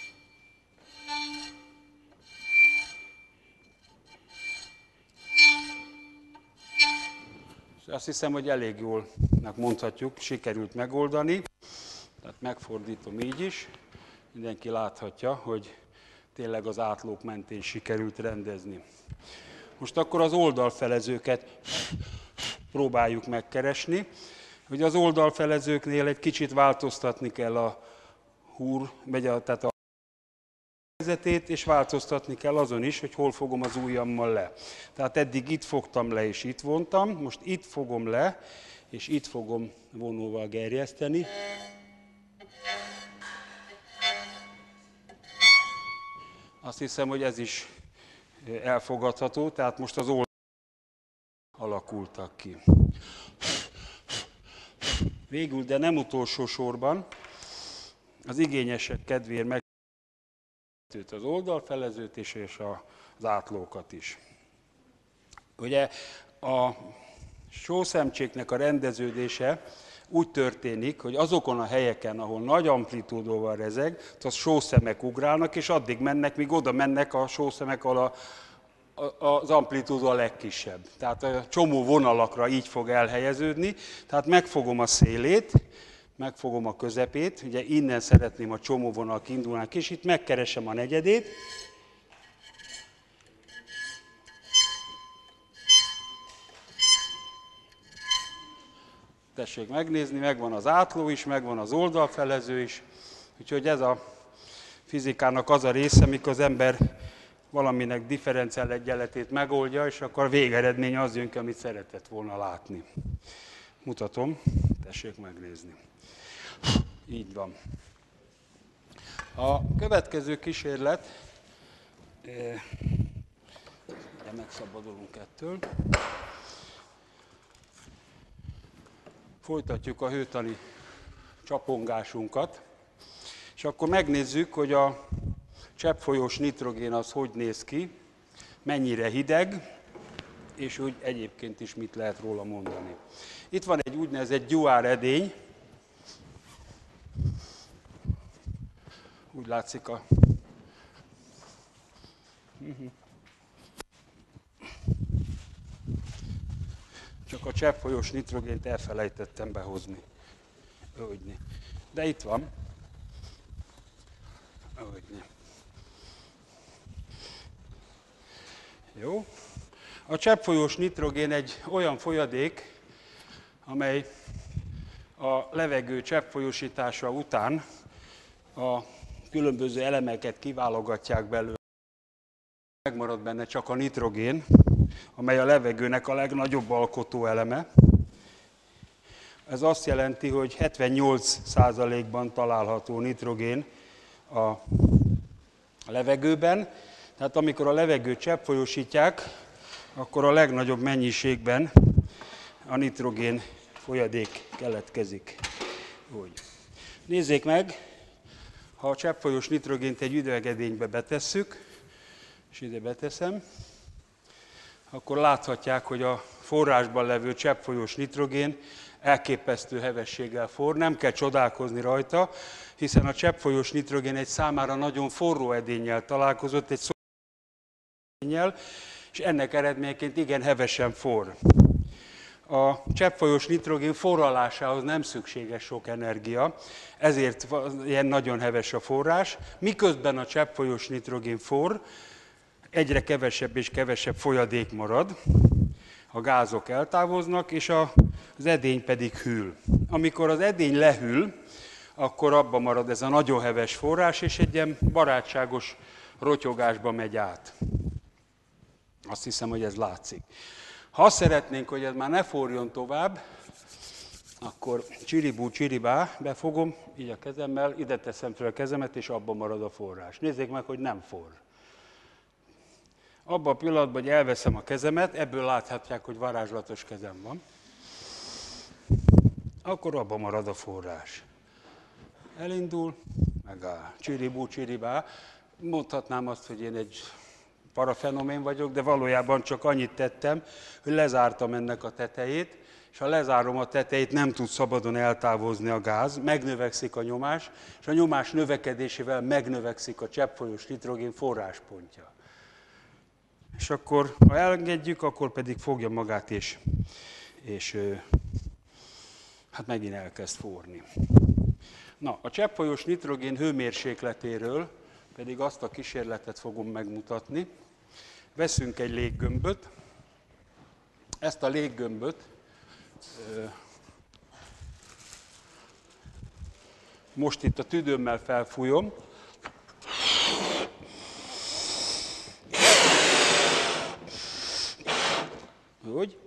És azt hiszem, hogy elég jól mondhatjuk, sikerült megoldani. Tehát megfordítom így is, mindenki láthatja, hogy tényleg az átlók mentén sikerült rendezni. Most akkor az oldalfelezőket próbáljuk megkeresni. Ugye az oldalfelezőknél egy kicsit változtatni kell a húr, vagy a, tehát a helyzetét, és változtatni kell azon is, hogy hol fogom az ujjammal le. Tehát eddig itt fogtam le, és itt vontam, most itt fogom le, és itt fogom vonóval gerjeszteni. Azt hiszem, hogy ez is elfogadható, tehát most az oldalak alakultak ki. Végül, de nem utolsó sorban, az igényesek kedvéért meg az oldalfelezőt is, és az átlókat is. Ugye a sószemcséknek a rendeződése úgy történik, hogy azokon a helyeken, ahol nagy amplitúdóval rezeg, az sószemek ugrálnak, és addig mennek, míg oda mennek a sószemek, ahol a, a, az amplitúdó a legkisebb. Tehát a csomó vonalakra így fog elhelyeződni. Tehát megfogom a szélét, megfogom a közepét, ugye innen szeretném a csomóvonal kiindulnánk, és itt megkeresem a negyedét. Tessék megnézni, megvan az átló is, megvan az oldalfelező is, úgyhogy ez a fizikának az a része, amikor az ember valaminek differenciál egyenletét megoldja, és akkor a végeredmény az jön ki, amit szeretett volna látni. Mutatom, tessék megnézni. Így van. A következő kísérlet, de megszabadulunk ettől. Folytatjuk a hőtani csapongásunkat, és akkor megnézzük, hogy a cseppfolyós nitrogén az hogy néz ki, mennyire hideg, és úgy egyébként is mit lehet róla mondani. Itt van egy úgynevezett gyuár edény, úgy látszik a... Csak a cseppfolyós nitrogént elfelejtettem behozni. Ögydni. De itt van. Ögydni. Jó. A cseppfolyós nitrogén egy olyan folyadék, amely a levegő cseppfolyósítása után a különböző elemeket kiválogatják belőle. Megmarad benne csak a nitrogén, amely a levegőnek a legnagyobb alkotó eleme. Ez azt jelenti, hogy hetvennyolc százalékban található nitrogén a levegőben. Tehát amikor a levegőt cseppfolyósítják, akkor a legnagyobb mennyiségben a nitrogén folyadék keletkezik. Úgy. Nézzék meg, ha a cseppfolyós nitrogént egy üvegedénybe betesszük, és ide beteszem, akkor láthatják, hogy a forrásban levő cseppfolyós nitrogén elképesztő hevességgel forr, nem kell csodálkozni rajta, hiszen a cseppfolyós nitrogén egy számára nagyon forró edénnyel találkozott, egy edénnyel, és ennek eredményeként igen hevesen forr. A cseppfolyós nitrogén forralásához nem szükséges sok energia, ezért ilyen nagyon heves a forrás, miközben a cseppfolyós nitrogén forr, egyre kevesebb és kevesebb folyadék marad, a gázok eltávoznak, és az edény pedig hűl. Amikor az edény lehűl, akkor abban marad ez a nagyon heves forrás, és egy ilyen barátságos rotyogásba megy át. Azt hiszem, hogy ez látszik. Ha azt szeretnénk, hogy ez már ne forjon tovább, akkor csiribú, csiribá, befogom így a kezemmel, ide teszem fel a kezemet, és abban marad a forrás. Nézzék meg, hogy nem forr. Abban a pillanatban, hogy elveszem a kezemet, ebből láthatják, hogy varázslatos kezem van, akkor abban marad a forrás. Elindul, megáll. Csiribú, csiribá. Mondhatnám azt, hogy én egy parafenomén vagyok, de valójában csak annyit tettem, hogy lezártam ennek a tetejét, és ha lezárom a tetejét, nem tud szabadon eltávozni a gáz, megnövekszik a nyomás, és a nyomás növekedésével megnövekszik a cseppfolyós nitrogén forráspontja. És akkor, ha elengedjük, akkor pedig fogja magát, és, és hát megint elkezd forni. Na, a cseppfolyós nitrogén hőmérsékletéről pedig azt a kísérletet fogom megmutatni. Veszünk egy léggömböt, ezt a léggömböt most itt a tüdőmmel felfújom, úgy,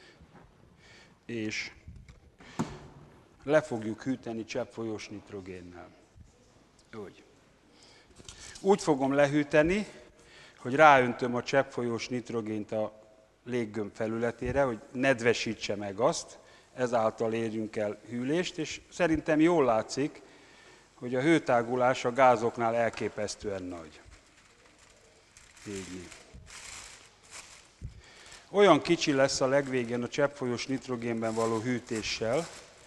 és le fogjuk hűteni cseppfolyós nitrogénnel. Úgy. Úgy fogom lehűteni, hogy ráöntöm a cseppfolyós nitrogént a léggömb felületére, hogy nedvesítse meg azt, ezáltal érjünk el hűlést, és szerintem jól látszik, hogy a hőtágulás a gázoknál elképesztően nagy. Így. Olyan kicsi lesz a legvégén a cseppfolyós nitrogénben való hűtéssel,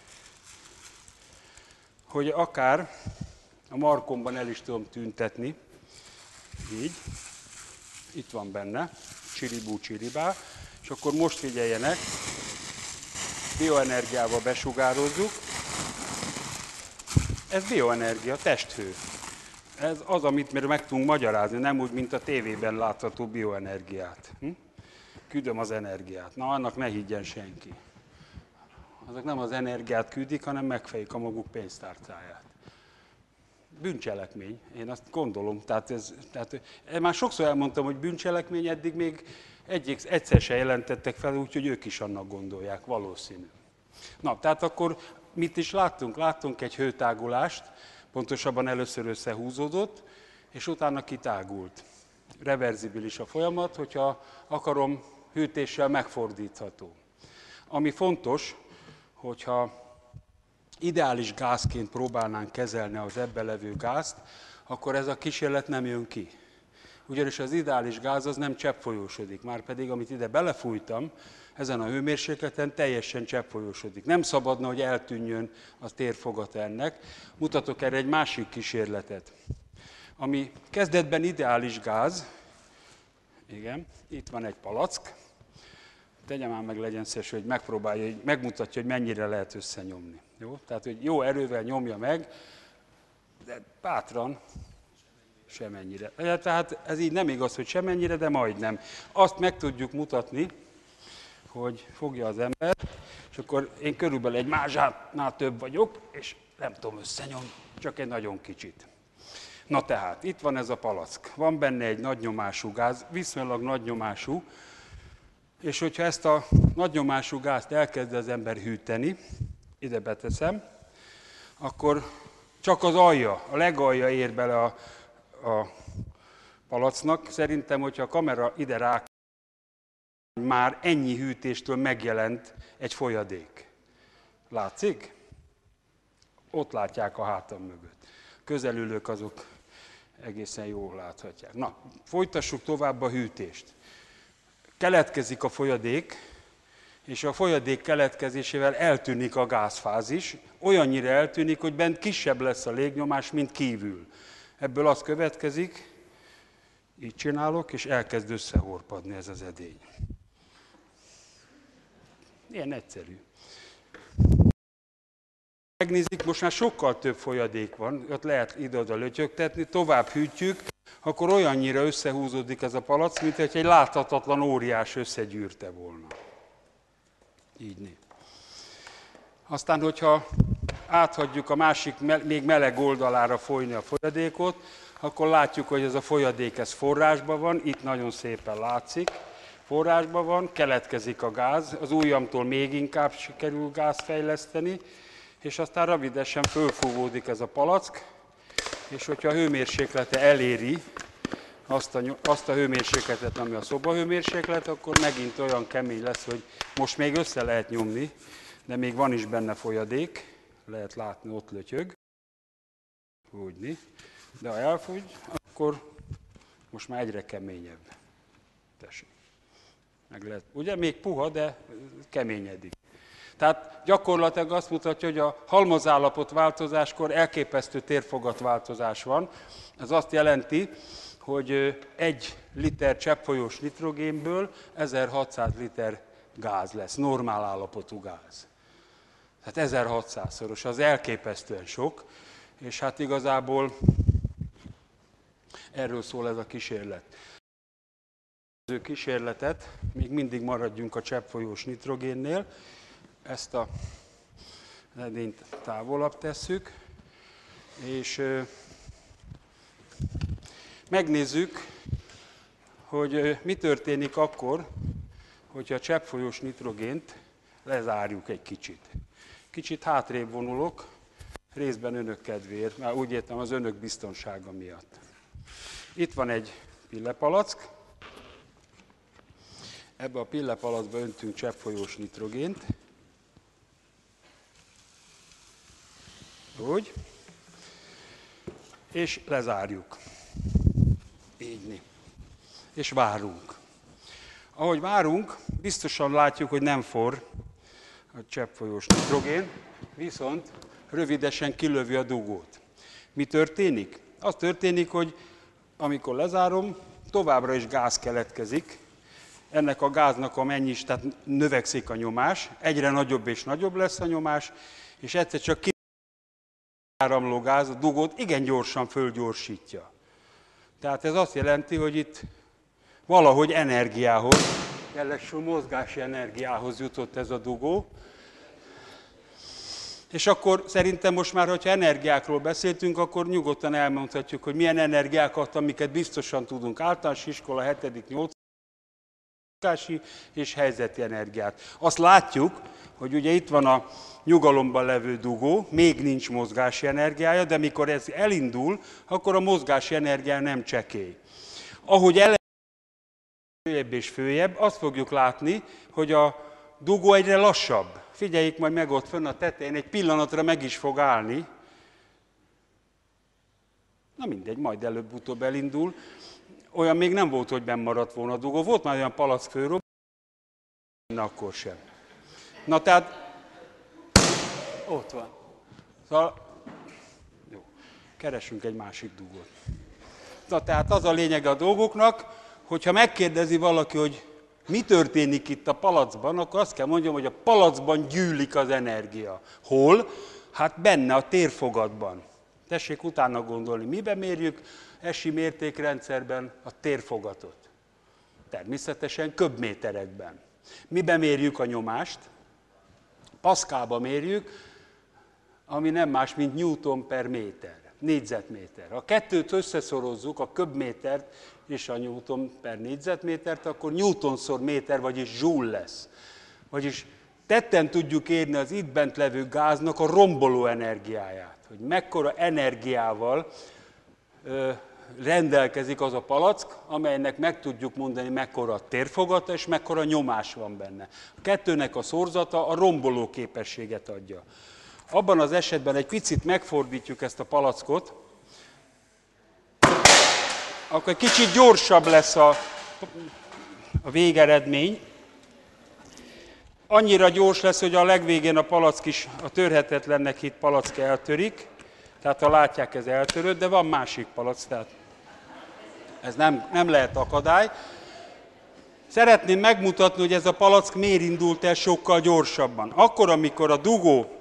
hogy akár a markomban el is tudom tüntetni, így, itt van benne, csiribú, csiribá, és akkor most figyeljenek, bioenergiával besugározzuk, ez bioenergia, testhő. Ez az, amit meg tudunk magyarázni, nem úgy, mint a tévében látható bioenergiát. Hm? Küldöm az energiát. Na, annak ne higgyen senki. Azok nem az energiát küldik, hanem megfejik a maguk pénztárcáját. Bűncselekmény, én azt gondolom. Tehát, ez, tehát már sokszor elmondtam, hogy bűncselekmény, eddig még egyik, egyszer se jelentettek fel, úgyhogy ők is annak gondolják, valószínű. Na, tehát akkor mit is láttunk? Láttunk egy hőtágulást, pontosabban először összehúzódott, és utána kitágult. Reverzibilis a folyamat, hogyha akarom, hűtéssel megfordítható. Ami fontos, hogyha ideális gázként próbálnánk kezelni az ebbe levő gázt, akkor ez a kísérlet nem jön ki. Ugyanis az ideális gáz az nem cseppfolyósodik, márpedig amit ide belefújtam, ezen a hőmérsékleten teljesen cseppfolyósodik. Nem szabadna, hogy eltűnjön a térfogata ennek. Mutatok erre egy másik kísérletet, ami kezdetben ideális gáz. Igen, itt van egy palack. Tegye már meg, legyen szíves, hogy megpróbálja, hogy megmutatja, hogy mennyire lehet összenyomni. Jó? Tehát, hogy jó erővel nyomja meg, de bátran semennyire. Tehát ez így nem igaz, hogy semennyire, de majdnem. Azt meg tudjuk mutatni, hogy fogja az ember, és akkor én körülbelül egy mázsánál több vagyok, és nem tudom összenyomni, csak egy nagyon kicsit. Na tehát, itt van ez a palack. Van benne egy nagy nyomású gáz, viszonylag nagy nyomású, és hogyha ezt a nagy nyomású gázt elkezd az ember hűteni, ide beteszem, akkor csak az alja, a legalja ér bele a, a palacnak. Szerintem, hogyha a kamera ide rá, már ennyi hűtéstől megjelent egy folyadék. Látszik? Ott látják a hátam mögött. Közelülők azok egészen jól láthatják. Na, folytassuk tovább a hűtést. keletkezik a folyadék, és a folyadék keletkezésével eltűnik a gázfázis, olyannyira eltűnik, hogy bent kisebb lesz a légnyomás, mint kívül. Ebből az következik, így csinálok, és elkezd összehorpadni ez az edény. Ilyen egyszerű. Megnézik, most már sokkal több folyadék van, ott lehet ide-oda lötyögtetni, tovább hűtjük, akkor olyannyira összehúzódik ez a palack, mint hogy egy láthatatlan óriás összegyűrte volna. Így né. Aztán, hogyha áthagyjuk a másik, még meleg oldalára folyni a folyadékot, akkor látjuk, hogy ez a folyadék ez forrásban van, itt nagyon szépen látszik, forrásban van, keletkezik a gáz, az ujjamtól még inkább sikerül gáz fejleszteni, és aztán rövidesen fölfúvódik ez a palack, és hogyha a hőmérséklete eléri azt a, azt a hőmérsékletet, ami a szobahőmérséklet, akkor megint olyan kemény lesz, hogy most még össze lehet nyomni, de még van is benne folyadék, lehet látni, ott lötyög, fújni, de ha elfúgy, akkor most már egyre keményebb. Tessék. Meg lehet, ugye még puha, de keményedik. Tehát gyakorlatilag azt mutatja, hogy a halmazállapot változáskor elképesztő térfogatváltozás van. Ez azt jelenti, hogy egy liter cseppfolyós nitrogénből ezerhatszáz liter gáz lesz, normál állapotú gáz. Tehát ezerhatszázszoros, az elképesztően sok, és hát igazából erről szól ez a kísérlet. Az kísérletet, még mindig maradjunk a cseppfolyós nitrogénnél, ezt a edényt távolabb tesszük, és megnézzük, hogy mi történik akkor, hogyha a cseppfolyós nitrogént lezárjuk egy kicsit. Kicsit hátrébb vonulok, részben önök kedvéért, már úgy értem az önök biztonsága miatt. Itt van egy pillepalack, ebbe a pillepalackba öntünk cseppfolyós nitrogént, úgy, és lezárjuk. Így. És várunk. Ahogy várunk, biztosan látjuk, hogy nem forr a cseppfolyós nitrogén, viszont rövidesen kilövi a dugót. Mi történik? Az történik, hogy amikor lezárom, továbbra is gáz keletkezik. Ennek a gáznak a mennyis, tehát növekszik a nyomás, egyre nagyobb és nagyobb lesz a nyomás, és egyszer csak ki áramló gáz a dugót igen gyorsan fölgyorsítja. Tehát ez azt jelenti, hogy itt valahogy energiához, jelesül mozgási energiához jutott ez a dugó. És akkor szerintem most már, hogyha energiákról beszéltünk, akkor nyugodtan elmondhatjuk, hogy milyen energiákat, amiket biztosan tudunk. Általános iskola hetedik nyolcadik mozgási és helyzeti energiát. Azt látjuk, hogy ugye itt van a nyugalomban levő dugó, még nincs mozgási energiája, de mikor ez elindul, akkor a mozgási energia nem csekély. Ahogy el följebb és följebb, azt fogjuk látni, hogy a dugó egyre lassabb. Figyeljék majd meg ott fönn a tetején, egy pillanatra meg is fog állni. Na mindegy, majd előbb-utóbb elindul. Olyan még nem volt, hogy benn maradt volna a dugó. Volt már olyan palack fölrobb, na akkor sem. Na tehát, ott van. Szóval, jó, keresünk egy másik dugót. Na tehát az a lényege a dolgoknak, hogyha megkérdezi valaki, hogy mi történik itt a palackban, akkor azt kell mondjam, hogy a palackban gyűlik az energia. Hol? Hát benne, a térfogatban. Tessék utána gondolni, miben mérjük esi mértékrendszerben a térfogatot? Természetesen köbméterekben. Miben mérjük a nyomást? Paszkálba mérjük, ami nem más, mint Newton per méter, négyzetméter. Ha a kettőt összeszorozzuk, a köbmétert és a Newton per négyzetmétert, akkor Newtonszor méter, vagyis joule lesz. Vagyis tetten tudjuk érni az itt bent levő gáznak a romboló energiáját. Hogy mekkora energiával ö, rendelkezik az a palack, amelynek meg tudjuk mondani, mekkora a térfogata és mekkora nyomás van benne. A kettőnek a szorzata a romboló képességet adja. Abban az esetben egy picit megfordítjuk ezt a palackot, akkor egy kicsit gyorsabb lesz a a végeredmény. Annyira gyors lesz, hogy a legvégén a palack is, a törhetetlennek hitt palack eltörik, tehát ha látják, ez eltörött, de van másik palack, tehát ez nem, nem lehet akadály. Szeretném megmutatni, hogy ez a palack miért indult el sokkal gyorsabban. Akkor, amikor a dugó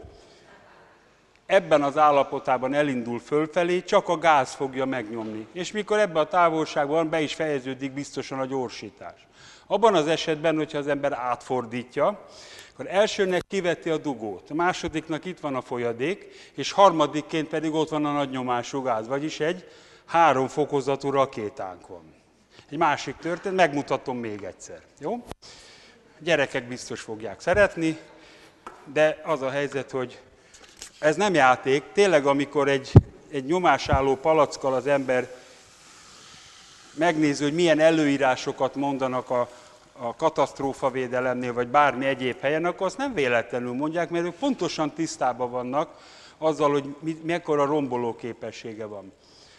ebben az állapotában elindul fölfelé, csak a gáz fogja megnyomni. És mikor ebben a távolságban be is fejeződik biztosan a gyorsítás. Abban az esetben, hogyha az ember átfordítja, akkor elsőnek kiveti a dugót, a másodiknak itt van a folyadék, és harmadikként pedig ott van a nagy nyomású gáz, vagyis egy három fokozatú rakétánk van. Egy másik történet, megmutatom még egyszer. Jó? A gyerekek biztos fogják szeretni, de az a helyzet, hogy ez nem játék. Tényleg, amikor egy, egy nyomásálló palackkal az ember megnézi, hogy milyen előírásokat mondanak a, a katasztrófavédelemnél, vagy bármi egyéb helyen, akkor azt nem véletlenül mondják, mert ők pontosan tisztában vannak azzal, hogy mi, mekkora romboló képessége van.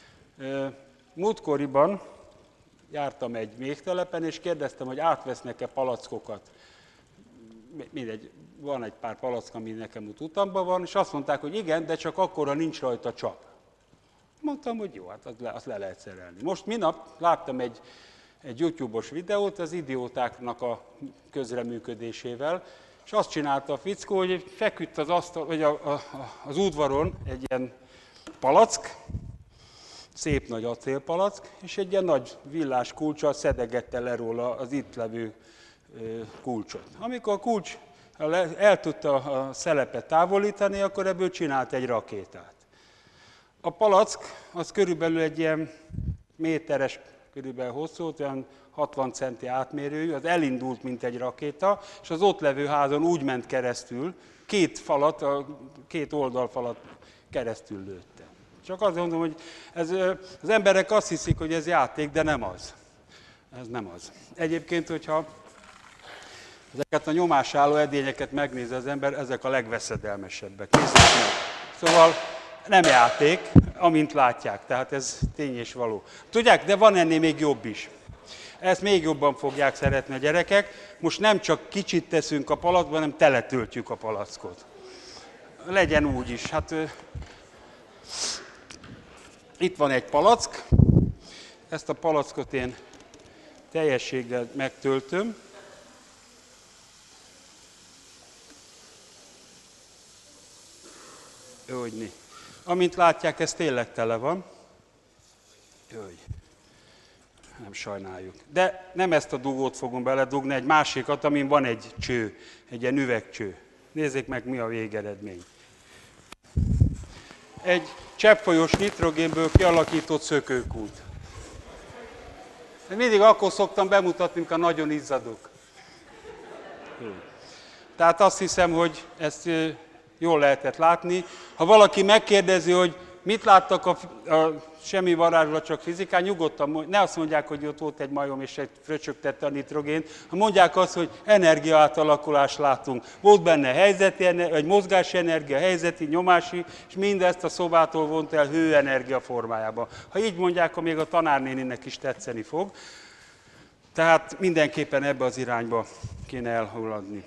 Múltkoriban jártam egy méhtelepen, és kérdeztem, hogy átvesznek-e palackokat. Mindegy, van egy pár palack, ami nekem ott utamban van, és azt mondták, hogy igen, de csak akkora nincs rajta csap. Mondtam, hogy jó, hát azt le, azt le lehet szerelni. Most minap láttam egy, egy YouTube-os videót az idiótáknak a közreműködésével, és azt csinálta a fickó, hogy feküdt az, asztal, vagy a, a, az udvaron egy ilyen palack, szép nagy acélpalack, és egy ilyen nagy villás kulccsal szedegette le róla az itt levő kulcsot. Amikor a kulcs el tudta a szelepet távolítani, akkor ebből csinált egy rakétát. A palack az körülbelül egy ilyen méteres, körülbelül hosszú, olyan hatvan centi átmérőjű, az elindult, mint egy rakéta, és az ott levő házon úgy ment keresztül, két falat, a két oldalfalat keresztül lőtte. Csak azt mondom, hogy ez, az emberek azt hiszik, hogy ez játék, de nem az. Ez nem az. Egyébként, hogyha ezeket a nyomásálló edényeket megnézi az ember, ezek a legveszedelmesebbek. Nézzük meg. Szóval nem játék, amint látják, tehát ez tény és való. Tudják, de van ennél még jobb is. Ezt még jobban fogják szeretni a gyerekek. Most nem csak kicsit teszünk a palackba, hanem teletöltjük a palackot. Legyen úgy is. Hát, itt van egy palack. Ezt a palackot én teljességgel megtöltöm. Jöjjni. Amint látják, ez tényleg tele van. Jöjj. Nem sajnáljuk. De nem ezt a dugót fogom beledugni, egy másikat, amin van egy cső, egy ilyen üvegcső. Nézzék meg, mi a végeredmény. Egy cseppfolyós nitrogénből kialakított szökőkút. Mindig akkor szoktam bemutatni, amikor nagyon izzadok. Tehát azt hiszem, hogy ezt jól lehetett látni. Ha valaki megkérdezi, hogy mit láttak a, a semmi varázslat, csak fizikán, nyugodtan, ne azt mondják, hogy ott volt egy majom és egy fröcsögtette a nitrogént, ha mondják azt, hogy energiaátalakulást látunk. Volt benne helyzeti, vagy mozgási energia, helyzeti, nyomási, és mindezt a szobától vont el hőenergia formájába. Ha így mondják, akkor még a tanárnéninek is tetszeni fog. Tehát mindenképpen ebbe az irányba kéne elhaladni.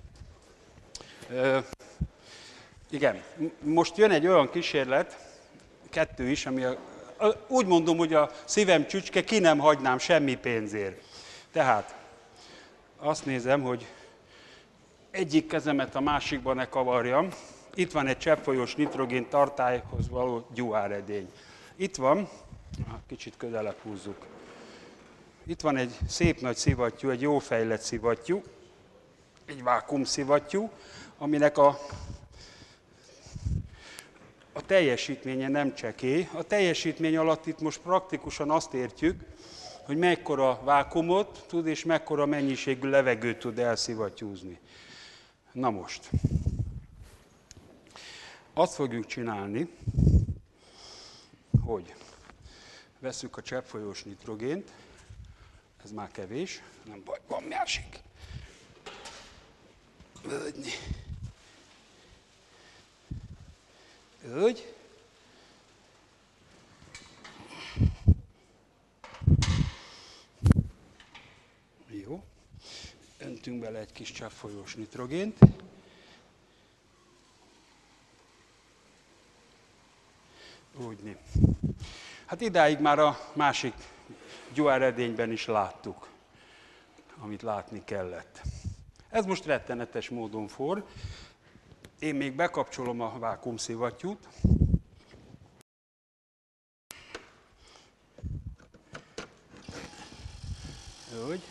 Igen, most jön egy olyan kísérlet, kettő is, ami a, úgy mondom, hogy a szívem csücske, ki nem hagynám semmi pénzért. Tehát azt nézem, hogy egyik kezemet a másikba ne kavarjam. Itt van egy cseppfolyós nitrogén tartályhoz való gyúáredény. Itt van, kicsit közelebb húzzuk. Itt van egy szép nagy szivattyú, egy jó fejlett szivattyú, egy vákuumszivattyú, aminek a A teljesítménye nem csekély. A teljesítmény alatt itt most praktikusan azt értjük, hogy mekkora vákuumot tud, és mekkora mennyiségű levegőt tud elszivattyúzni. Na most. Azt fogjuk csinálni, hogy vesszük a cseppfolyós nitrogént, ez már kevés, nem baj, van másik. Vödni. Úgy. Jó. Öntünk bele egy kis cseppfolyós nitrogént. Úgyni. Hát idáig már a másik gyúáredényben is láttuk, amit látni kellett. Ez most rettenetes módon forr. Én még bekapcsolom a vákuumszivattyút. Úgy.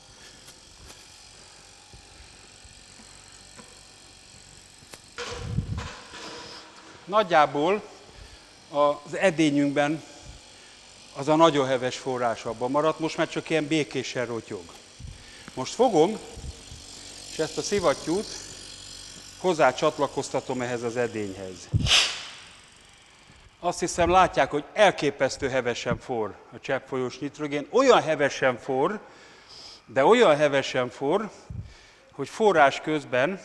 Nagyjából az edényünkben az a nagyon heves forrás abban maradt, most már csak ilyen békésen rotyog. Most fogom, és ezt a szivattyút hozzá csatlakoztatom ehhez az edényhez. Azt hiszem, látják, hogy elképesztő hevesen forr a cseppfolyós nitrogén. Olyan hevesen forr, de olyan hevesen forr, hogy forrás közben,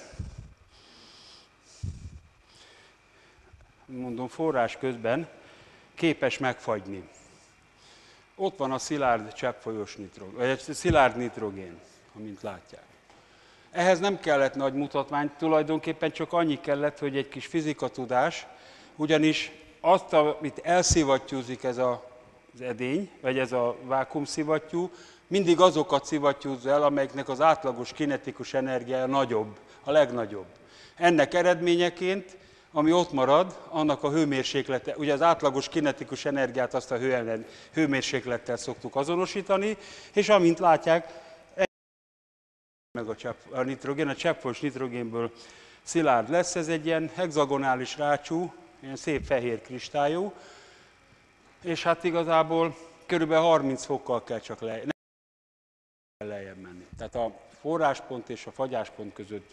mondom, forrás közben képes megfagyni. Ott van a szilárd cseppfolyós nitrogén, vagy egy szilárd nitrogén, amint látják. Ehhez nem kellett nagy mutatmány, tulajdonképpen csak annyi kellett, hogy egy kis fizikatudás, ugyanis azt, amit elszivattyúzik ez az edény, vagy ez a vákuumszivattyú, mindig azokat szivattyúzza el, amelyeknek az átlagos kinetikus energiája nagyobb, a legnagyobb. Ennek eredményeként, ami ott marad, annak a hőmérséklete, ugye az átlagos kinetikus energiát azt a hő, hőmérséklettel szoktuk azonosítani, és amint látják, meg a, csepp, a nitrogén, a cseppfolyós nitrogénből szilárd lesz, ez egy ilyen hexagonális rácsú, ilyen szép fehér kristályú, és hát igazából körülbelül harminc fokkal kell csak le, nem lejjebb menni. Tehát a forráspont és a fagyáspont között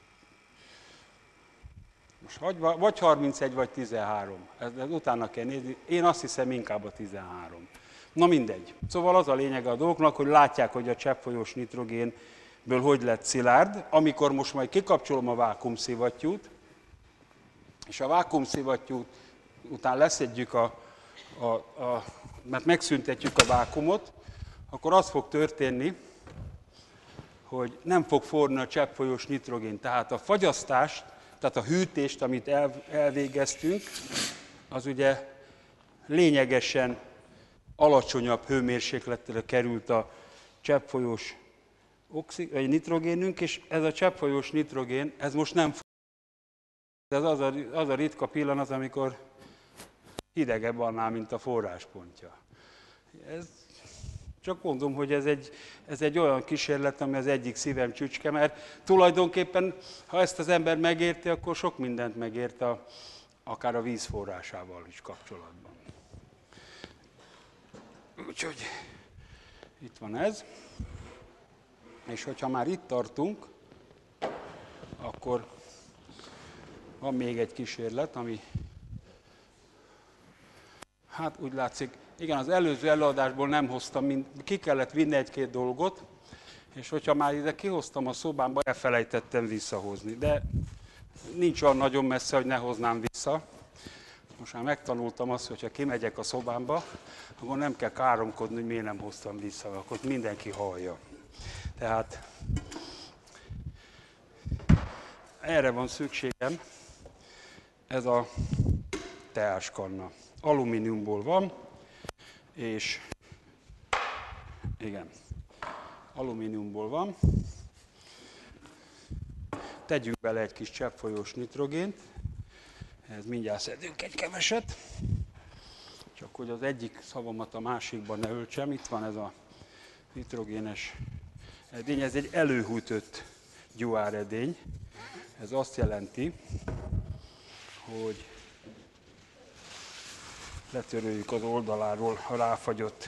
most vagy harmincegy, vagy tizenhárom. Ez, ez utána kell nézni. Én azt hiszem inkább a tizenhárom. Na mindegy. Szóval az a lényege a dolgoknak, hogy látják, hogy a cseppfolyós nitrogénből hogy lett szilárd, amikor most majd kikapcsolom a vákuumszivattyút, és a vákuumszivattyút után leszedjük a, a, a, mert megszüntetjük a vákuumot, akkor az fog történni, hogy nem fog forrni a cseppfolyós nitrogén. Tehát a fagyasztást, tehát a hűtést, amit el, elvégeztünk, az ugye lényegesen alacsonyabb hőmérsékletre került a cseppfolyós oxi, vagy nitrogénünk, és ez a cseppfolyós nitrogén, ez most nem fog. Ez az a, az a ritka pillanat, amikor hidegebb annál, mint a forráspontja. Ez, csak mondom, hogy ez egy, ez egy olyan kísérlet, ami az egyik szívem csücske, mert tulajdonképpen, ha ezt az ember megérti, akkor sok mindent megért, a, akár a víz forrásával is kapcsolatban. Úgyhogy itt van ez. És hogyha már itt tartunk, akkor van még egy kísérlet, ami, hát úgy látszik, igen, az előző előadásból nem hoztam, mind, ki kellett vinni egy-két dolgot, és hogyha már ide kihoztam a szobámba, elfelejtettem visszahozni. De nincs olyan nagyon messze, hogy ne hoznám vissza. Most már megtanultam azt, hogyha kimegyek a szobámba, akkor nem kell káromkodni, hogy miért nem hoztam vissza, akkor mindenki hallja. Tehát erre van szükségem, ez a teáskanna. Alumíniumból van, és igen, alumíniumból van. Tegyünk bele egy kis cseppfolyós nitrogént, ehhez mindjárt szedünk egy keveset, csak hogy az egyik szavamat a másikban ne öltsem. Itt van ez a nitrogénes edény, ez egy előhűtött gyúáredény. Ez azt jelenti, hogy letöröljük az oldaláról a ráfagyott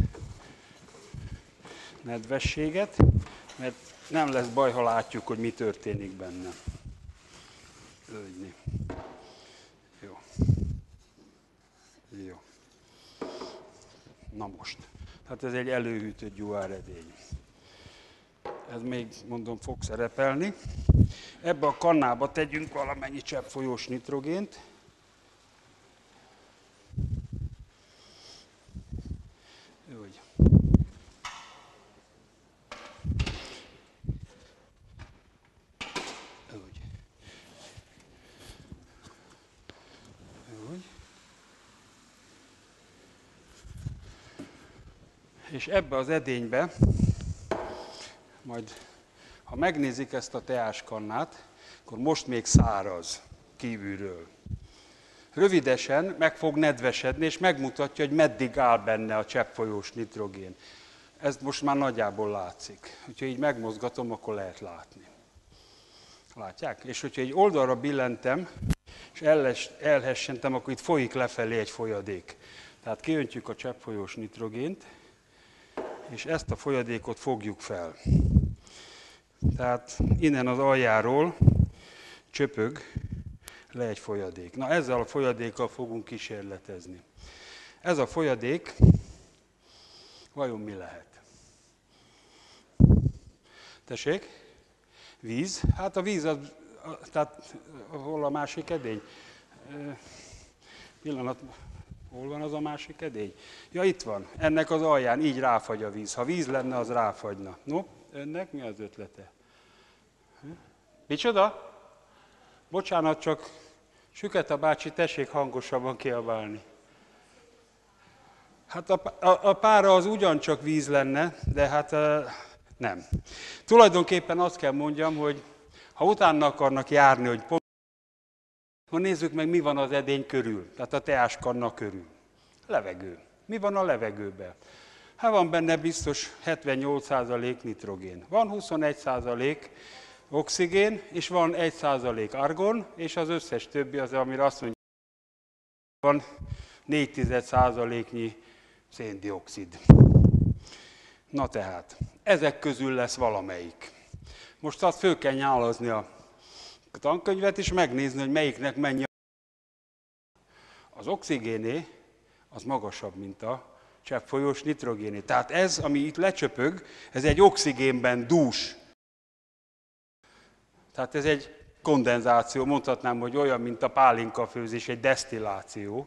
nedvességet, mert nem lesz baj, ha látjuk, hogy mi történik benne. Öldni. Jó. Jó. Na most. Tehát ez egy előhűtött gyúáredény. Ez még, mondom, fog szerepelni. Ebbe a kannába tegyünk valamennyi cseppfolyós nitrogént. Úgy. És ebbe az edénybe, majd ha megnézik ezt a teáskannát, akkor most még száraz kívülről. Rövidesen meg fog nedvesedni, és megmutatja, hogy meddig áll benne a cseppfolyós nitrogén. Ez most már nagyjából látszik. Hogyha így megmozgatom, akkor lehet látni. Látják? És hogyha egy oldalra billentem, és elhessentem, akkor itt folyik lefelé egy folyadék. Tehát kiöntjük a cseppfolyós nitrogént, és ezt a folyadékot fogjuk fel. Tehát innen az aljáról csöpög le egy folyadék. Na, ezzel a folyadékkal fogunk kísérletezni. Ez a folyadék vajon mi lehet? Tessék? Víz? Hát a víz, az, tehát hol a másik edény? Pillanat, hol van az a másik edény? Ja, itt van. Ennek az alján így ráfagy a víz. Ha víz lenne, az ráfagyna. No, önnek mi az ötlete? Micsoda? Bocsánat, csak Süketa bácsi, tessék hangosabban kiabálni. Hát a, a, a pára az ugyancsak víz lenne, de hát uh, nem. Tulajdonképpen azt kell mondjam, hogy ha utána akarnak járni, hogy pont, akkor nézzük meg, mi van az edény körül, tehát a teáskanna körül. Levegő. Mi van a levegőben? Hát van benne biztos hetvennyolc százalék nitrogén. Van huszonegy százalék oxigén, és van egy százalék argon, és az összes többi az, amire azt mondjuk, van négy tized százaléknyi széndioxid. Na tehát, ezek közül lesz valamelyik. Most azt föl kell nyálazni a tankönyvet, és megnézni, hogy melyiknek mennyi. Az oxigéné az magasabb, mint a cseppfolyós nitrogéné. Tehát ez, ami itt lecsöpög, ez egy oxigénben dús. Tehát ez egy kondenzáció, mondhatnám, hogy olyan, mint a pálinkafőzés, egy desztilláció.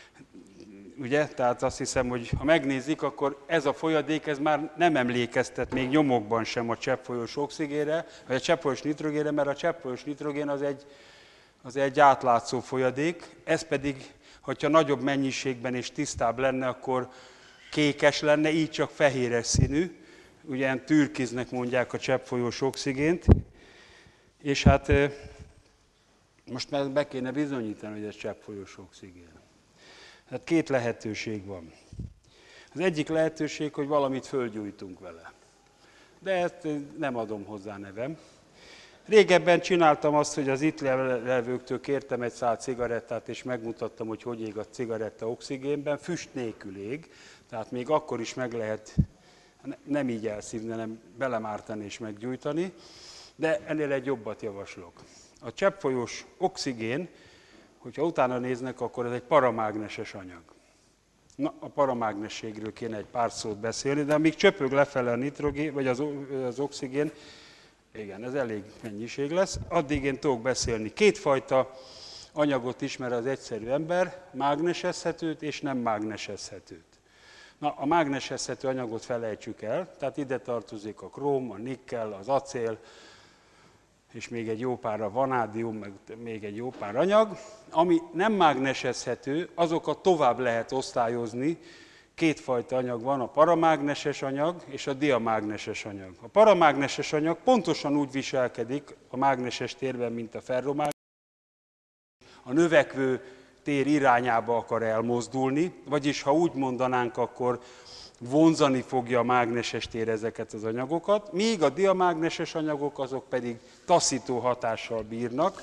Ugye? Tehát azt hiszem, hogy ha megnézik, akkor ez a folyadék, ez már nem emlékeztet még nyomokban sem a cseppfolyós oxigénre, vagy a cseppfolyós nitrogénre, mert a cseppfolyós nitrogén az egy, az egy átlátszó folyadék, ez pedig, hogyha nagyobb mennyiségben és tisztább lenne, akkor kékes lenne, így csak fehéres színű. Ugye ilyen türkiznek mondják a cseppfolyós oxigént. És hát most már be kéne bizonyítani, hogy ez cseppfolyós oxigén. Hát két lehetőség van. Az egyik lehetőség, hogy valamit fölgyújtunk vele. De ezt nem adom hozzá nevem. Régebben csináltam azt, hogy az itt levőktől kértem egy szál cigarettát, és megmutattam, hogy hogy ég a cigaretta oxigénben, füst nélkül ég, tehát még akkor is meg lehet, nem így elszívni, hanem belemártani és meggyújtani, de ennél egy jobbat javaslok. A cseppfolyós oxigén, hogyha utána néznek, akkor ez egy paramágneses anyag. Na, a paramágnességről kéne egy pár szót beszélni, de amíg csöpög lefele a nitrogén, vagy az, az oxigén, igen, ez elég mennyiség lesz, addig én tudok beszélni. Kétfajta anyagot ismer az egyszerű ember, mágnesezhetőt és nem mágnesezhetőt. Na, a mágnesezhető anyagot felejtsük el, tehát ide tartozik a króm, a nikkel, az acél, és még egy jó pár a vanádium, meg még egy jó pár anyag. Ami nem mágnesezhető, azokat tovább lehet osztályozni. Kétfajta anyag van, a paramágneses anyag és a diamágneses anyag. A paramágneses anyag pontosan úgy viselkedik a mágneses térben, mint a ferromágneses. A növekvő tér irányába akar elmozdulni, vagyis ha úgy mondanánk, akkor vonzani fogja a mágneses tér ezeket az anyagokat, míg a diamágneses anyagok azok pedig taszító hatással bírnak,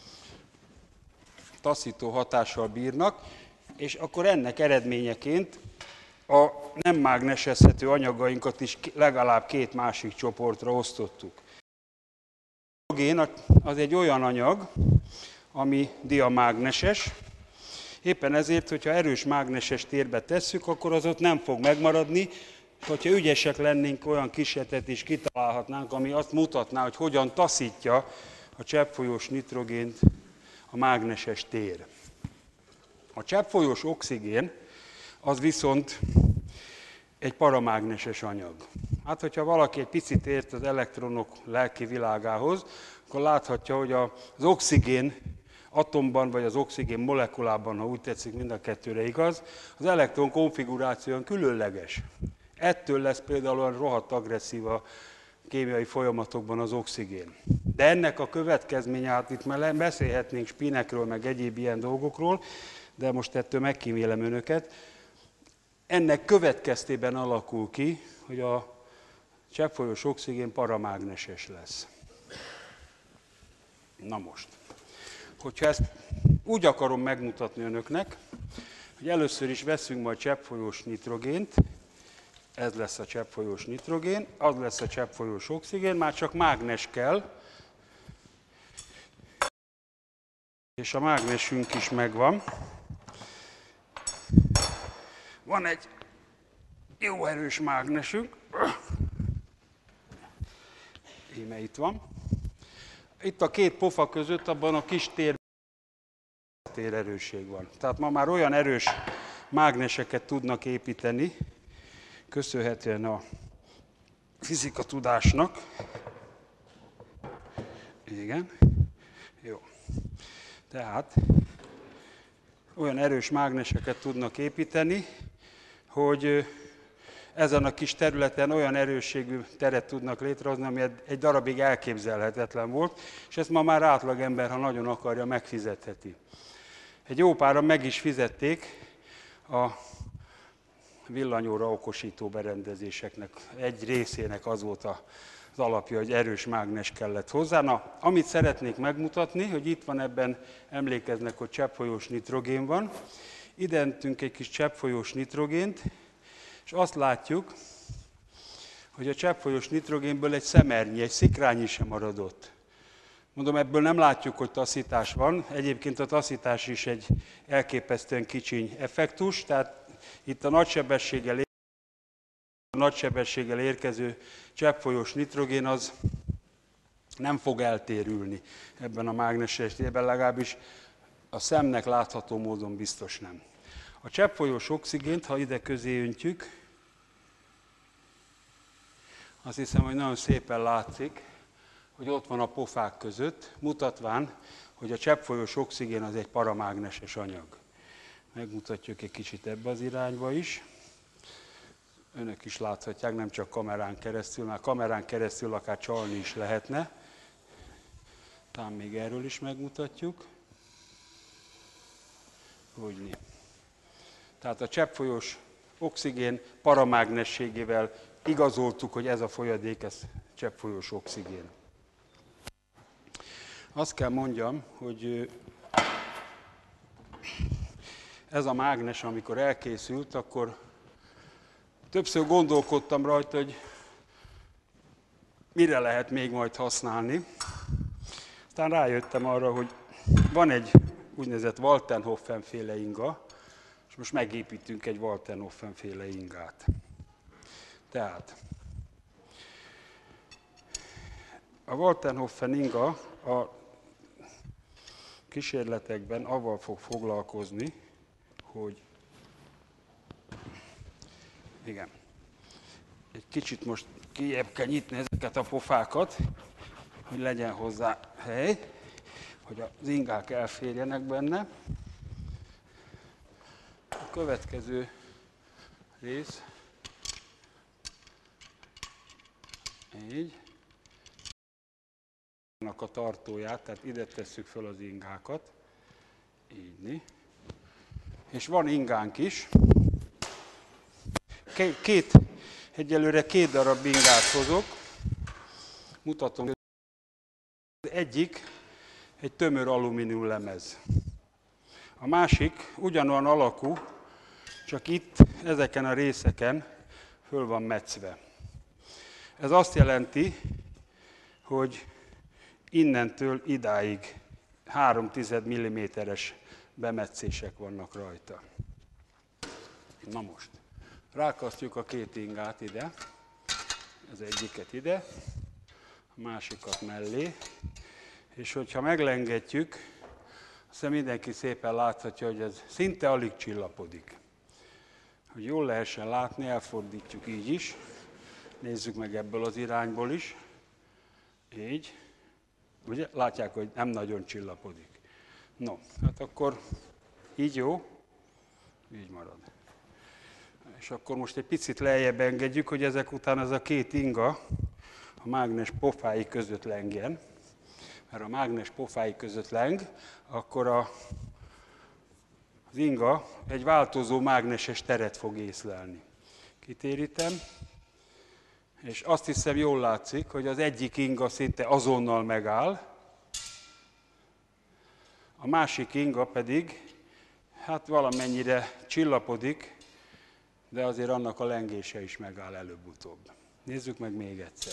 taszító hatással bírnak, és akkor ennek eredményeként a nem mágnesezhető anyagainkat is legalább két másik csoportra osztottuk. A nitrogén az egy olyan anyag, ami diamágneses. Éppen ezért, hogyha erős mágneses térbe tesszük, akkor az ott nem fog megmaradni. Hogyha ügyesek lennénk, olyan kísérletet is kitalálhatnánk, ami azt mutatná, hogy hogyan taszítja a cseppfolyós nitrogént a mágneses tér. A cseppfolyós oxigén az viszont egy paramágneses anyag. Hát, hogyha valaki egy picit ért az elektronok lelki világához, akkor láthatja, hogy az oxigén atomban, vagy az oxigén molekulában, ha úgy tetszik, mind a kettőre igaz, az elektron konfiguráción különleges. Ettől lesz például olyan rohadt agresszív a kémiai folyamatokban az oxigén. De ennek a következménye, hát itt már beszélhetnénk spinekről, meg egyéb ilyen dolgokról, de most ettől megkímélem önöket. Ennek következtében alakul ki, hogy a cseppfolyós oxigén paramágneses lesz. Na most, hogyha ezt úgy akarom megmutatni önöknek, hogy először is veszünk majd cseppfolyós nitrogént, ez lesz a cseppfolyós nitrogén, az lesz a cseppfolyós oxigén, már csak mágnes kell, és a mágnesünk is megvan. Van egy jó erős mágnesünk, íme itt van. Itt a két pofa között, abban a kis tér térerősség van. Tehát ma már olyan erős mágneseket tudnak építeni, köszönhetően a fizika tudásnak. Igen. Jó. Tehát olyan erős mágneseket tudnak építeni, hogy ezen a kis területen olyan erősségű teret tudnak létrehozni, ami egy darabig elképzelhetetlen volt, és ezt ma már átlagember, ha nagyon akarja, megfizetheti. Egy jó páran meg is fizették a villanyóra okosító berendezéseknek. Egy részének az volt az alapja, hogy erős mágnes kellett hozzá. Na, amit szeretnék megmutatni, hogy itt van ebben, emlékeznek, hogy cseppfolyós nitrogén van. Ide öntünk egy kis cseppfolyós nitrogént, és azt látjuk, hogy a cseppfolyós nitrogénből egy szemernyi, egy szikrányi sem maradott. Mondom, ebből nem látjuk, hogy taszítás van. Egyébként a taszítás is egy elképesztően kicsiny effektus, tehát itt a nagysebességgel, a nagysebességgel érkező cseppfolyós nitrogén az nem fog eltérülni ebben a mágneses esetében, legalábbis a szemnek látható módon biztos nem. A cseppfolyós oxigént, ha ide közé öntjük, azt hiszem, hogy nagyon szépen látszik, hogy ott van a pofák között, mutatván, hogy a cseppfolyós oxigén az egy paramágneses anyag. Megmutatjuk egy kicsit ebbe az irányba is. Önök is láthatják, nem csak kamerán keresztül, mert kamerán keresztül akár csalni is lehetne. Talán még erről is megmutatjuk. Úgyni. Tehát a cseppfolyós oxigén paramágnességével igazoltuk, hogy ez a folyadék, ez cseppfolyós oxigén. Azt kell mondjam, hogy ez a mágnes, amikor elkészült, akkor többször gondolkodtam rajta, hogy mire lehet még majd használni. Aztán rájöttem arra, hogy van egy úgynevezett Waltenhofen-féle inga, és most megépítünk egy Waltenhofen-féle ingát. Tehát a Waltenhofen inga a kísérletekben avval fog foglalkozni, hogy igen, egy kicsit most kijebb kell nyitni ezeket a pofákat, hogy legyen hozzá hely, hogy az ingák elférjenek benne. A következő rész, így, a tartóját, tehát ide tesszük föl az ingákat, így. És van ingánk is. Két, egyelőre két darab ingát hozok. Mutatom. Az egyik egy tömör alumínium lemez. A másik ugyanolyan alakú, csak itt, ezeken a részeken föl van metszve. Ez azt jelenti, hogy innentől idáig három tized milliméteres bemetszések vannak rajta. Na most, rákasztjuk a két ingát ide, az egyiket ide, a másikat mellé, és hogyha meglengetjük, aztán mindenki szépen láthatja, hogy ez szinte alig csillapodik. Hogy jól lehessen látni, elfordítjuk így is, nézzük meg ebből az irányból is, így. Ugye? Látják, hogy nem nagyon csillapodik. No, hát akkor így jó, így marad. És és akkor most egy picit lejjebb engedjük, hogy ezek után ez a két inga a mágnes pofái között lengjen. Mert a mágnes pofái között leng, akkor a, az inga egy változó mágneses teret fog észlelni. Kitérítem, és azt hiszem jól látszik, hogy az egyik inga szinte azonnal megáll, a másik inga pedig hát valamennyire csillapodik, de azért annak a lengése is megáll előbb-utóbb. Nézzük meg még egyszer.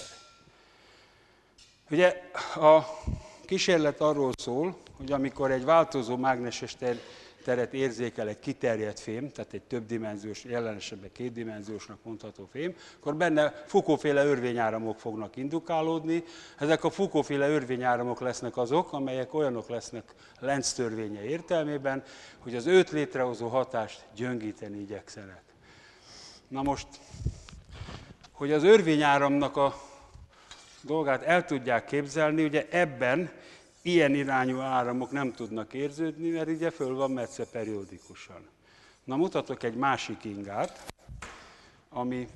Ugye a kísérlet arról szól, hogy amikor egy változó mágneses teret érzékel egy kiterjedt fém, tehát egy többdimenziós, jelen esetben kétdimenziósnak mondható fém, akkor benne Foucault-féle örvényáramok fognak indukálódni. Ezek a Foucault-féle örvényáramok lesznek azok, amelyek olyanok lesznek Lenz törvénye értelmében, hogy az őt létrehozó hatást gyöngíteni igyekszenek. Na most, hogy az örvényáramnak a dolgát el tudják képzelni, ugye ebben ilyen irányú áramok nem tudnak érződni, mert ugye föl van metsze periódikusan. Na mutatok egy másik ingát, amiben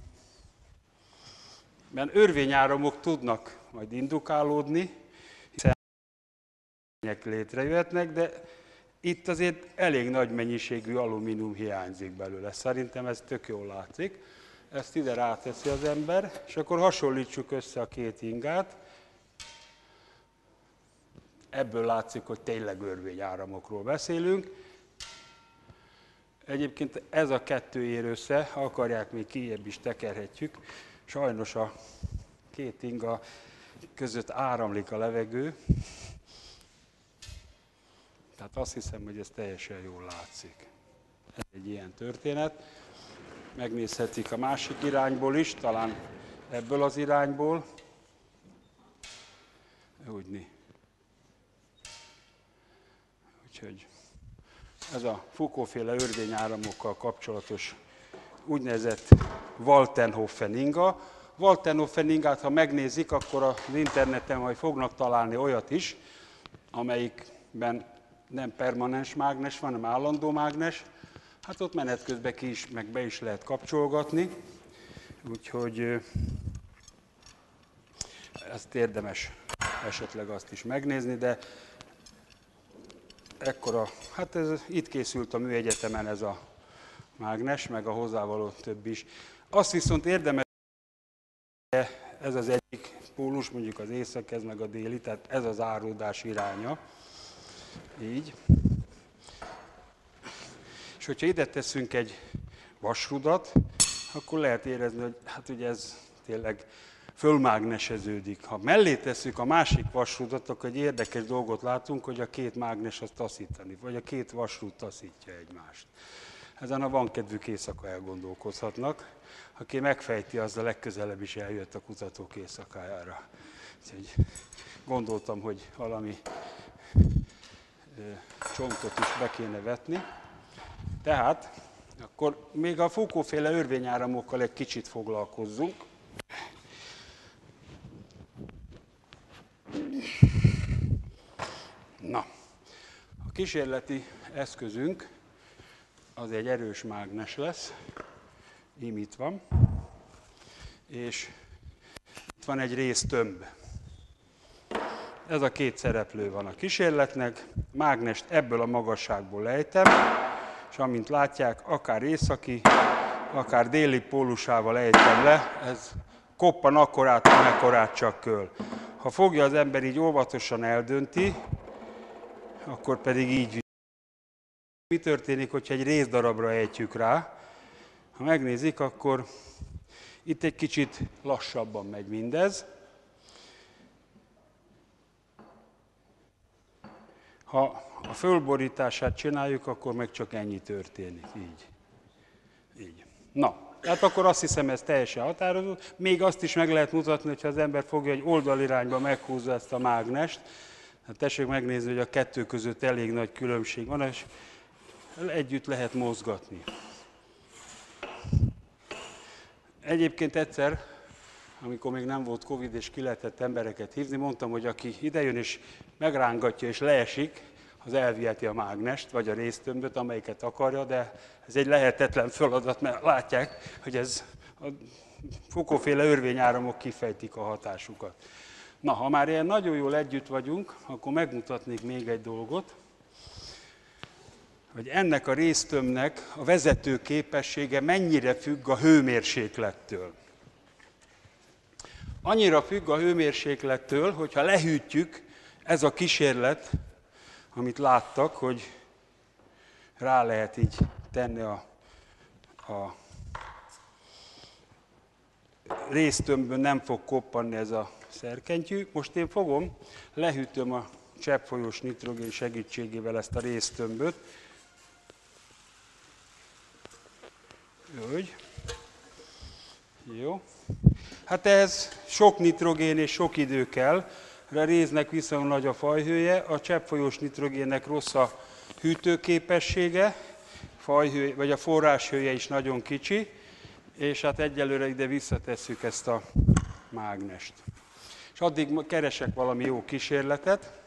örvényáramok tudnak majd indukálódni, hiszen létrejöhetnek, de itt azért elég nagy mennyiségű alumínium hiányzik belőle. Szerintem ez tök jól látszik. Ezt ide ráteszi az ember, és akkor hasonlítsuk össze a két ingát. Ebből látszik, hogy tényleg örvényáramokról beszélünk. Egyébként ez a kettő ér össze, ha akarják, még kijebb is tekerhetjük. Sajnos a két inga között áramlik a levegő. Tehát azt hiszem, hogy ez teljesen jól látszik. Ez egy ilyen történet. Megnézhetik a másik irányból is, talán ebből az irányból. Úgyni. Úgyhogy ez a Foucault-féle örvényáramokkal kapcsolatos úgynevezett Waltenhofen inga. Waltenhofen ingát, ha megnézik, akkor az interneten majd fognak találni olyat is, amelyikben nem permanens mágnes van, hanem állandó mágnes. Hát ott menet közben ki is, meg be is lehet kapcsolgatni, úgyhogy ezt érdemes esetleg azt is megnézni, de ekkora, hát ez, itt készült a műegyetemen ez a mágnes, meg a hozzávaló több is. Azt viszont érdemes, ez az egyik pólus, mondjuk az észak, ez meg a déli, tehát ez az áródás iránya, így. És hogyha ide teszünk egy vasrudat, akkor lehet érezni, hogy hát ugye ez tényleg fölmágneseződik. Ha mellé tesszük a másik vasrudat, akkor egy érdekes dolgot látunk, hogy a két mágnes az taszítani, vagy a két vasrud taszítja egymást. Ezen a van kedvük éjszaka elgondolkozhatnak. Aki megfejti, az a legközelebb is eljött a kutatók éjszakájára. Úgyhogy gondoltam, hogy valami csontot is be kéne vetni. Tehát, akkor még a Foucault-féle örvényáramokkal egy kicsit foglalkozzunk. Na, a kísérleti eszközünk az egy erős mágnes lesz, ím itt van, és itt van egy résztömb. Ez a két szereplő van a kísérletnek, mágnest ebből a magasságból lejtem, és amint látják, akár északi, akár déli pólusával ejtem le, ez koppan akkorát, amekkorát csak köl. Ha fogja az ember így óvatosan eldönti, akkor pedig így. Mi történik, hogyha egy részdarabra ejtjük rá? Ha megnézik, akkor itt egy kicsit lassabban megy mindez. Ha a fölborítását csináljuk, akkor meg csak ennyi történik. Így. Így. Na, hát akkor azt hiszem, ez teljesen határozott. Még azt is meg lehet mutatni, hogyha az ember fogja egy oldalirányba meghúzza ezt a mágnest. Hát tessék megnézni, hogy a kettő között elég nagy különbség van, és együtt lehet mozgatni. Egyébként egyszer, amikor még nem volt Covid és ki lehetett embereket hívni, mondtam, hogy aki idejön és megrángatja és leesik, az elviheti a mágnest, vagy a résztömböt, amelyiket akarja, de ez egy lehetetlen feladat, mert látják, hogy ez a Foucault-féle örvényáramok kifejtik a hatásukat. Na, ha már ilyen nagyon jól együtt vagyunk, akkor megmutatnék még egy dolgot, hogy ennek a résztömbnek a vezető képessége mennyire függ a hőmérséklettől. Annyira függ a hőmérséklettől, hogyha lehűtjük, ez a kísérlet, amit láttak, hogy rá lehet így tenni a, a résztömbön, nem fog koppanni ez a szerkentyű. Most én fogom, lehűtöm a cseppfolyós nitrogén segítségével ezt a résztömböt. Úgy. Jó. Hát ez sok nitrogén és sok idő kell, a réznek viszonylag nagy a fajhője, a cseppfolyós nitrogénnek rossz a hűtőképessége, fajhő, vagy a forráshője is nagyon kicsi, és hát egyelőre ide visszatesszük ezt a mágnest. És addig keresek valami jó kísérletet.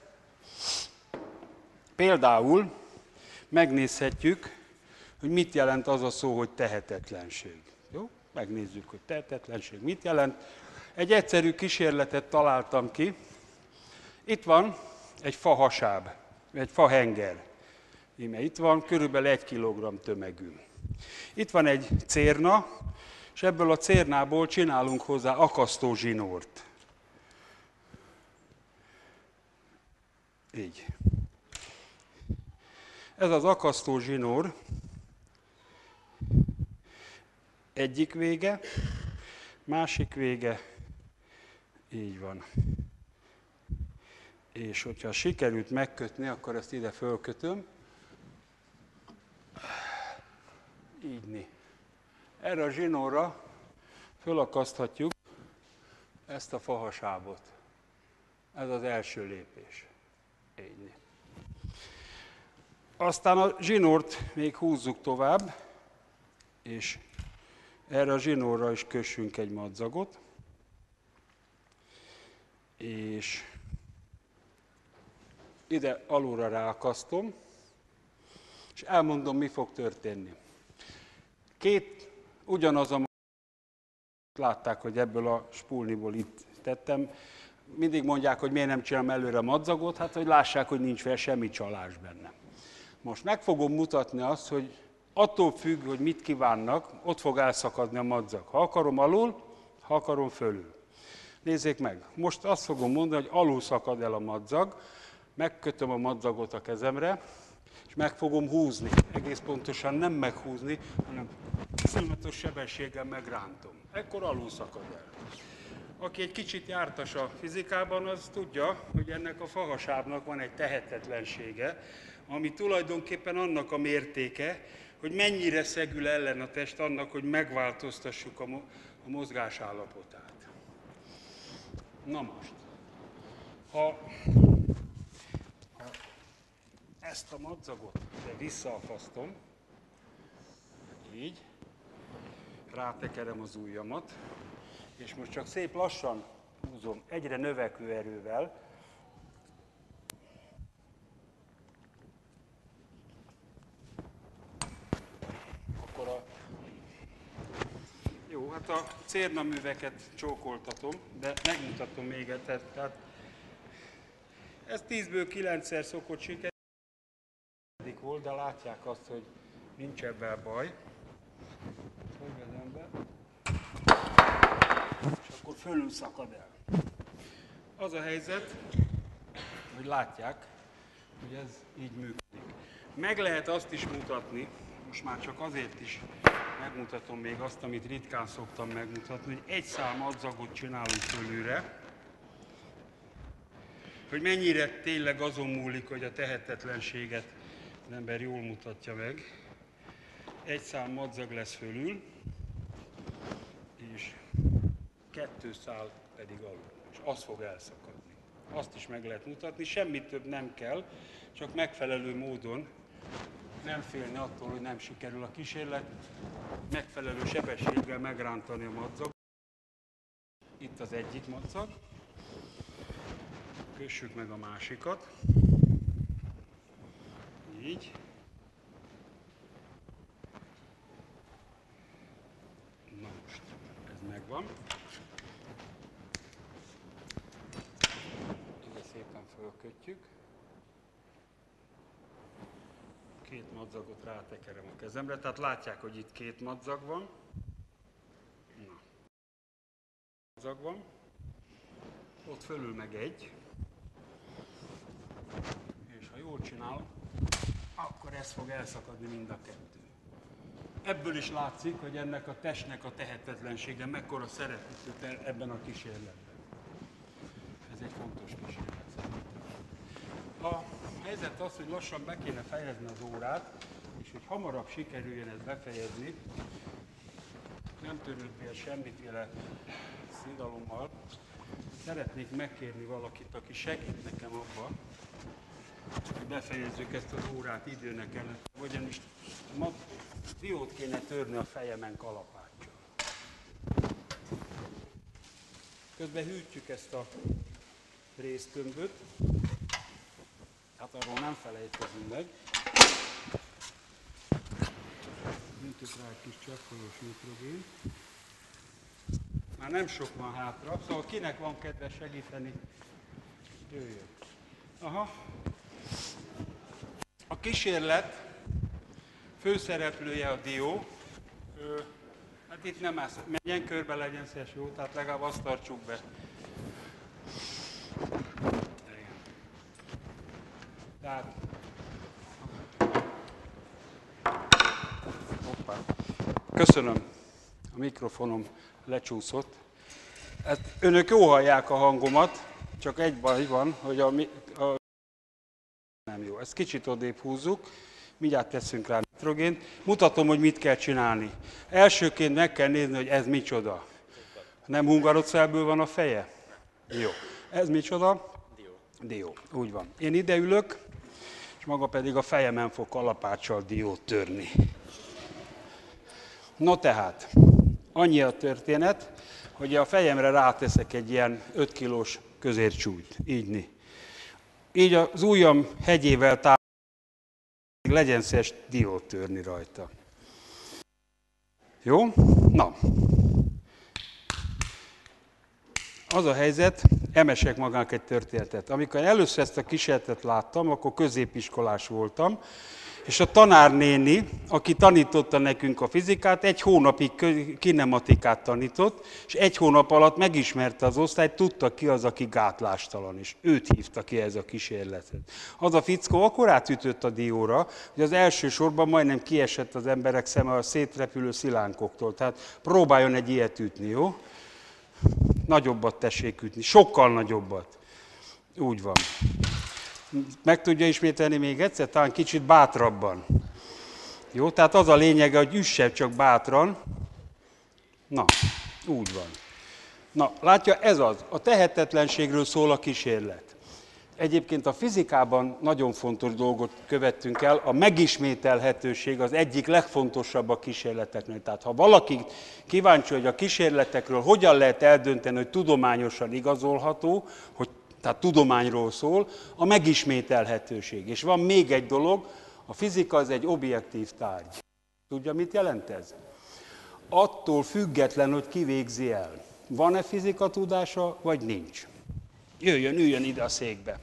Például megnézhetjük, hogy mit jelent az a szó, hogy tehetetlenség. Jó? Megnézzük, hogy tehetetlenség mit jelent. Egy egyszerű kísérletet találtam ki. Itt van egy fahasáb, egy fahenger. Íme itt van, körülbelül egy kilogramm tömegű. Itt van egy cérna, és ebből a cérnából csinálunk hozzá akasztózsinórt. Így. Ez az akasztózsinór egyik vége, másik vége, így van. És hogyha sikerült megkötni, akkor ezt ide fölkötöm. Ígyni. Erre a zsinórra fölakaszthatjuk ezt a fahasábot. Ez az első lépés. Ígyni. Aztán a zsinórt még húzzuk tovább, és erre a zsinórra is kössünk egy madzagot, és ide alulra ráakasztom, és elmondom, mi fog történni. Két, ugyanaz a látták, hogy ebből a spulniból itt tettem. Mindig mondják, hogy miért nem csinálom előre a madzagot, hát hogy lássák, hogy nincs fel semmi csalás benne. Most meg fogom mutatni azt, hogy attól függ, hogy mit kívánnak, ott fog elszakadni a madzag. Ha akarom alul, ha akarom fölül. Nézzék meg, most azt fogom mondani, hogy alul szakad el a madzag, megkötöm a madzagot a kezemre, és meg fogom húzni. Egész pontosan nem meghúzni, hanem iszonyatos sebességgel megrántom. Ekkor alul szakad el. Aki egy kicsit jártas a fizikában, az tudja, hogy ennek a fahasábnak van egy tehetetlensége, ami tulajdonképpen annak a mértéke, hogy mennyire szegül ellen a test annak, hogy megváltoztassuk a, mo- a mozgás állapotát. Na most, ha, ha ezt a madzagot visszaakasztom, így, rátekerem az ujjamat, és most csak szép lassan húzom, egyre növekvő erővel, akkor a... Jó, hát a cérnaműveket csókoltatom, de megmutatom még egyszer. Tehát ez tízből kilencszer szokott sikerülni, volt, de látják azt, hogy nincs ebben baj. Fogom be. És akkor fölül szakad el. Az a helyzet, hogy látják, hogy ez így működik. Meg lehet azt is mutatni, most már csak azért is megmutatom még azt, amit ritkán szoktam megmutatni, hogy egy szál madzagot csinálunk fölülre, hogy mennyire tényleg azon múlik, hogy a tehetetlenséget az ember jól mutatja meg. Egy szál madzag lesz fölül, és kettő szál pedig alul, és az fog elszakadni. Azt is meg lehet mutatni, semmi több nem kell, csak megfelelő módon nem félni attól, hogy nem sikerül a kísérlet, megfelelő sebességgel megrántani a madzagot. Itt az egyik madzag, kössük meg a másikat. Így. Na most, ez megvan. Ide szépen fölkötjük. Két madzagot rátekerem a kezemre, tehát látják, hogy itt két madzag van. Na. Madzag van. Ott fölül meg egy. És ha jól csinálom, akkor ez fog elszakadni mind a kettő. Ebből is látszik, hogy ennek a testnek a tehetetlensége mekkora szerepet jut ebben a kísérletben. Ez egy fontos kísérlet szerintem. A helyzet az, hogy lassan be kéne fejezni az órát, és hogy hamarabb sikerüljön ezt befejezni, nem törődnél semmiféle szidalommal, szeretnék megkérni valakit, aki segít nekem abban, hogy befejezzük ezt az órát időnek előtt, ugyanis ma diót kéne törni a fejemen kalapáccsal. Közben hűtjük ezt a résztömböt, hát arról nem felejtkezünk meg. Hűtjük rá egy kis csekkolós nitrogén. Már nem sok van hátra, szóval kinek van kedve segíteni, jöjjön. Aha. A kísérlet főszereplője a dió. Ö, hát itt nem állsz, menjen körbe, legyen szíves, jó? Tehát legalább azt tartsuk be. Tehát... Hoppá. Köszönöm. A mikrofonom lecsúszott. Hát önök jó hallják a hangomat, csak egy baj van, hogy a, a nem jó. Ezt kicsit odébb húzzuk, mindjárt teszünk rá nitrogént. Mutatom, hogy mit kell csinálni. Elsőként meg kell nézni, hogy ez micsoda. Nem hungarocellből van a feje? Jó. Ez micsoda? Dió. Dió. Úgy van. Én ide ülök, és maga pedig a fejemen fog kalapáccsal diót törni. No tehát, annyi a történet, hogy a fejemre ráteszek egy ilyen öt kilós közércsúlyt. Így. Így az ujjam hegyével távolítani, legyen szíves diót törni rajta. Jó? Na. Az a helyzet, emesek magának egy történetet. Amikor először ezt a kísérletet láttam, akkor középiskolás voltam, és a tanárnéni, aki tanította nekünk a fizikát, egy hónapig kinematikát tanított, és egy hónap alatt megismerte az osztályt, tudta ki az, aki gátlástalan, és őt hívta ki ez a kísérletet. Az a fickó akkor átütött a dióra, hogy az első sorban majdnem kiesett az emberek szeme a szétrepülő szilánkoktól. Tehát próbáljon egy ilyet ütni, jó? Nagyobbat tessék ütni, sokkal nagyobbat. Úgy van. Meg tudja ismételni még egyszer? Talán kicsit bátrabban. Jó, tehát az a lényege, hogy üsse csak bátran. Na, úgy van. Na, látja, ez az. A tehetetlenségről szól a kísérlet. Egyébként a fizikában nagyon fontos dolgot követtünk el, a megismételhetőség az egyik legfontosabb a kísérleteknél. Tehát ha valaki kíváncsi, hogy a kísérletekről hogyan lehet eldönteni, hogy tudományosan igazolható, hogy tehát tudományról szól, a megismételhetőség. És van még egy dolog, a fizika az egy objektív tárgy. Tudja, mit jelent ez? Attól független, hogy ki végzi el. Van-e fizika tudása, vagy nincs? Jöjjön, üljön ide a székbe.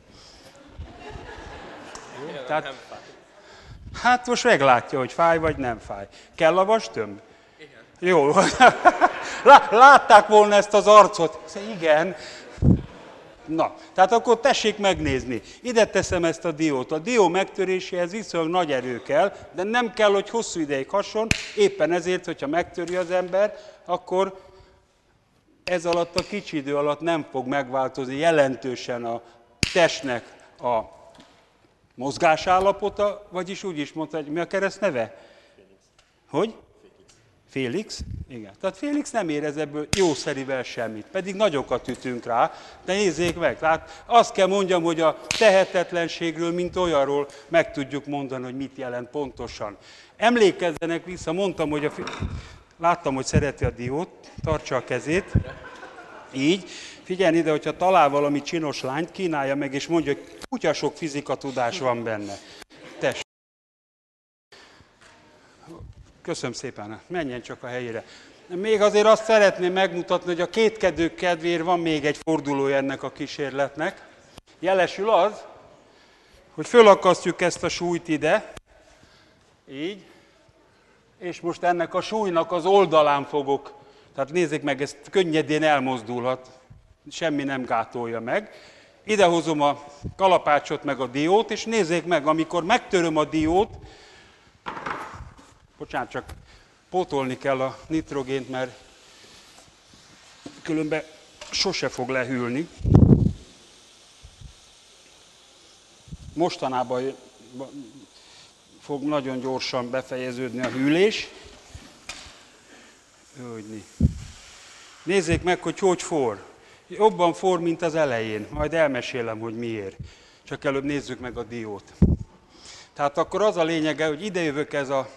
Jó, tehát, hát most meglátja, hogy fáj, vagy nem fáj. Kell a vastömb? Igen. Jó. Látták volna ezt az arcot? Igen. Na, tehát akkor tessék megnézni. Ide teszem ezt a diót. A dió megtöréséhez viszonylag nagy erő kell, de nem kell, hogy hosszú ideig hasson. Éppen ezért, hogyha megtöri az ember, akkor ez alatt a kicsi idő alatt nem fog megváltozni jelentősen a testnek a mozgásállapota, vagyis úgy is mondta, hogy mi a keresztneve? Félix. Hogy? Félix? Igen. Tehát Félix nem érez ebből jószerivel semmit, pedig nagyokat ütünk rá, de nézzék meg, tehát azt kell mondjam, hogy a tehetetlenségről, mint olyanról meg tudjuk mondani, hogy mit jelent pontosan. Emlékezzenek vissza, mondtam, hogy a... láttam, hogy szereti a diót, tartsa a kezét, így, figyelj ide, hogyha talál valami csinos lányt, kínálja meg, és mondja, hogy kutya sok fizika tudás van benne. Tessék. Köszönöm szépen, menjen csak a helyére. Még azért azt szeretném megmutatni, hogy a kétkedők kedvéért van még egy fordulója ennek a kísérletnek. Jelesül az, hogy fölakasztjuk ezt a súlyt ide, így, és most ennek a súlynak az oldalán fogok, tehát nézzék meg, ez könnyedén elmozdulhat, semmi nem gátolja meg. Idehozom a kalapácsot meg a diót, és nézzék meg, amikor megtöröm a diót, bocsánat, csak pótolni kell a nitrogént, mert különben sose fog lehűlni. Mostanában fog nagyon gyorsan befejeződni a hűlés. Nézzék meg, hogy hogy forr. Jobban forr, mint az elején. Majd elmesélem, hogy miért. Csak előbb nézzük meg a diót. Tehát akkor az a lényege, hogy idejövök ez a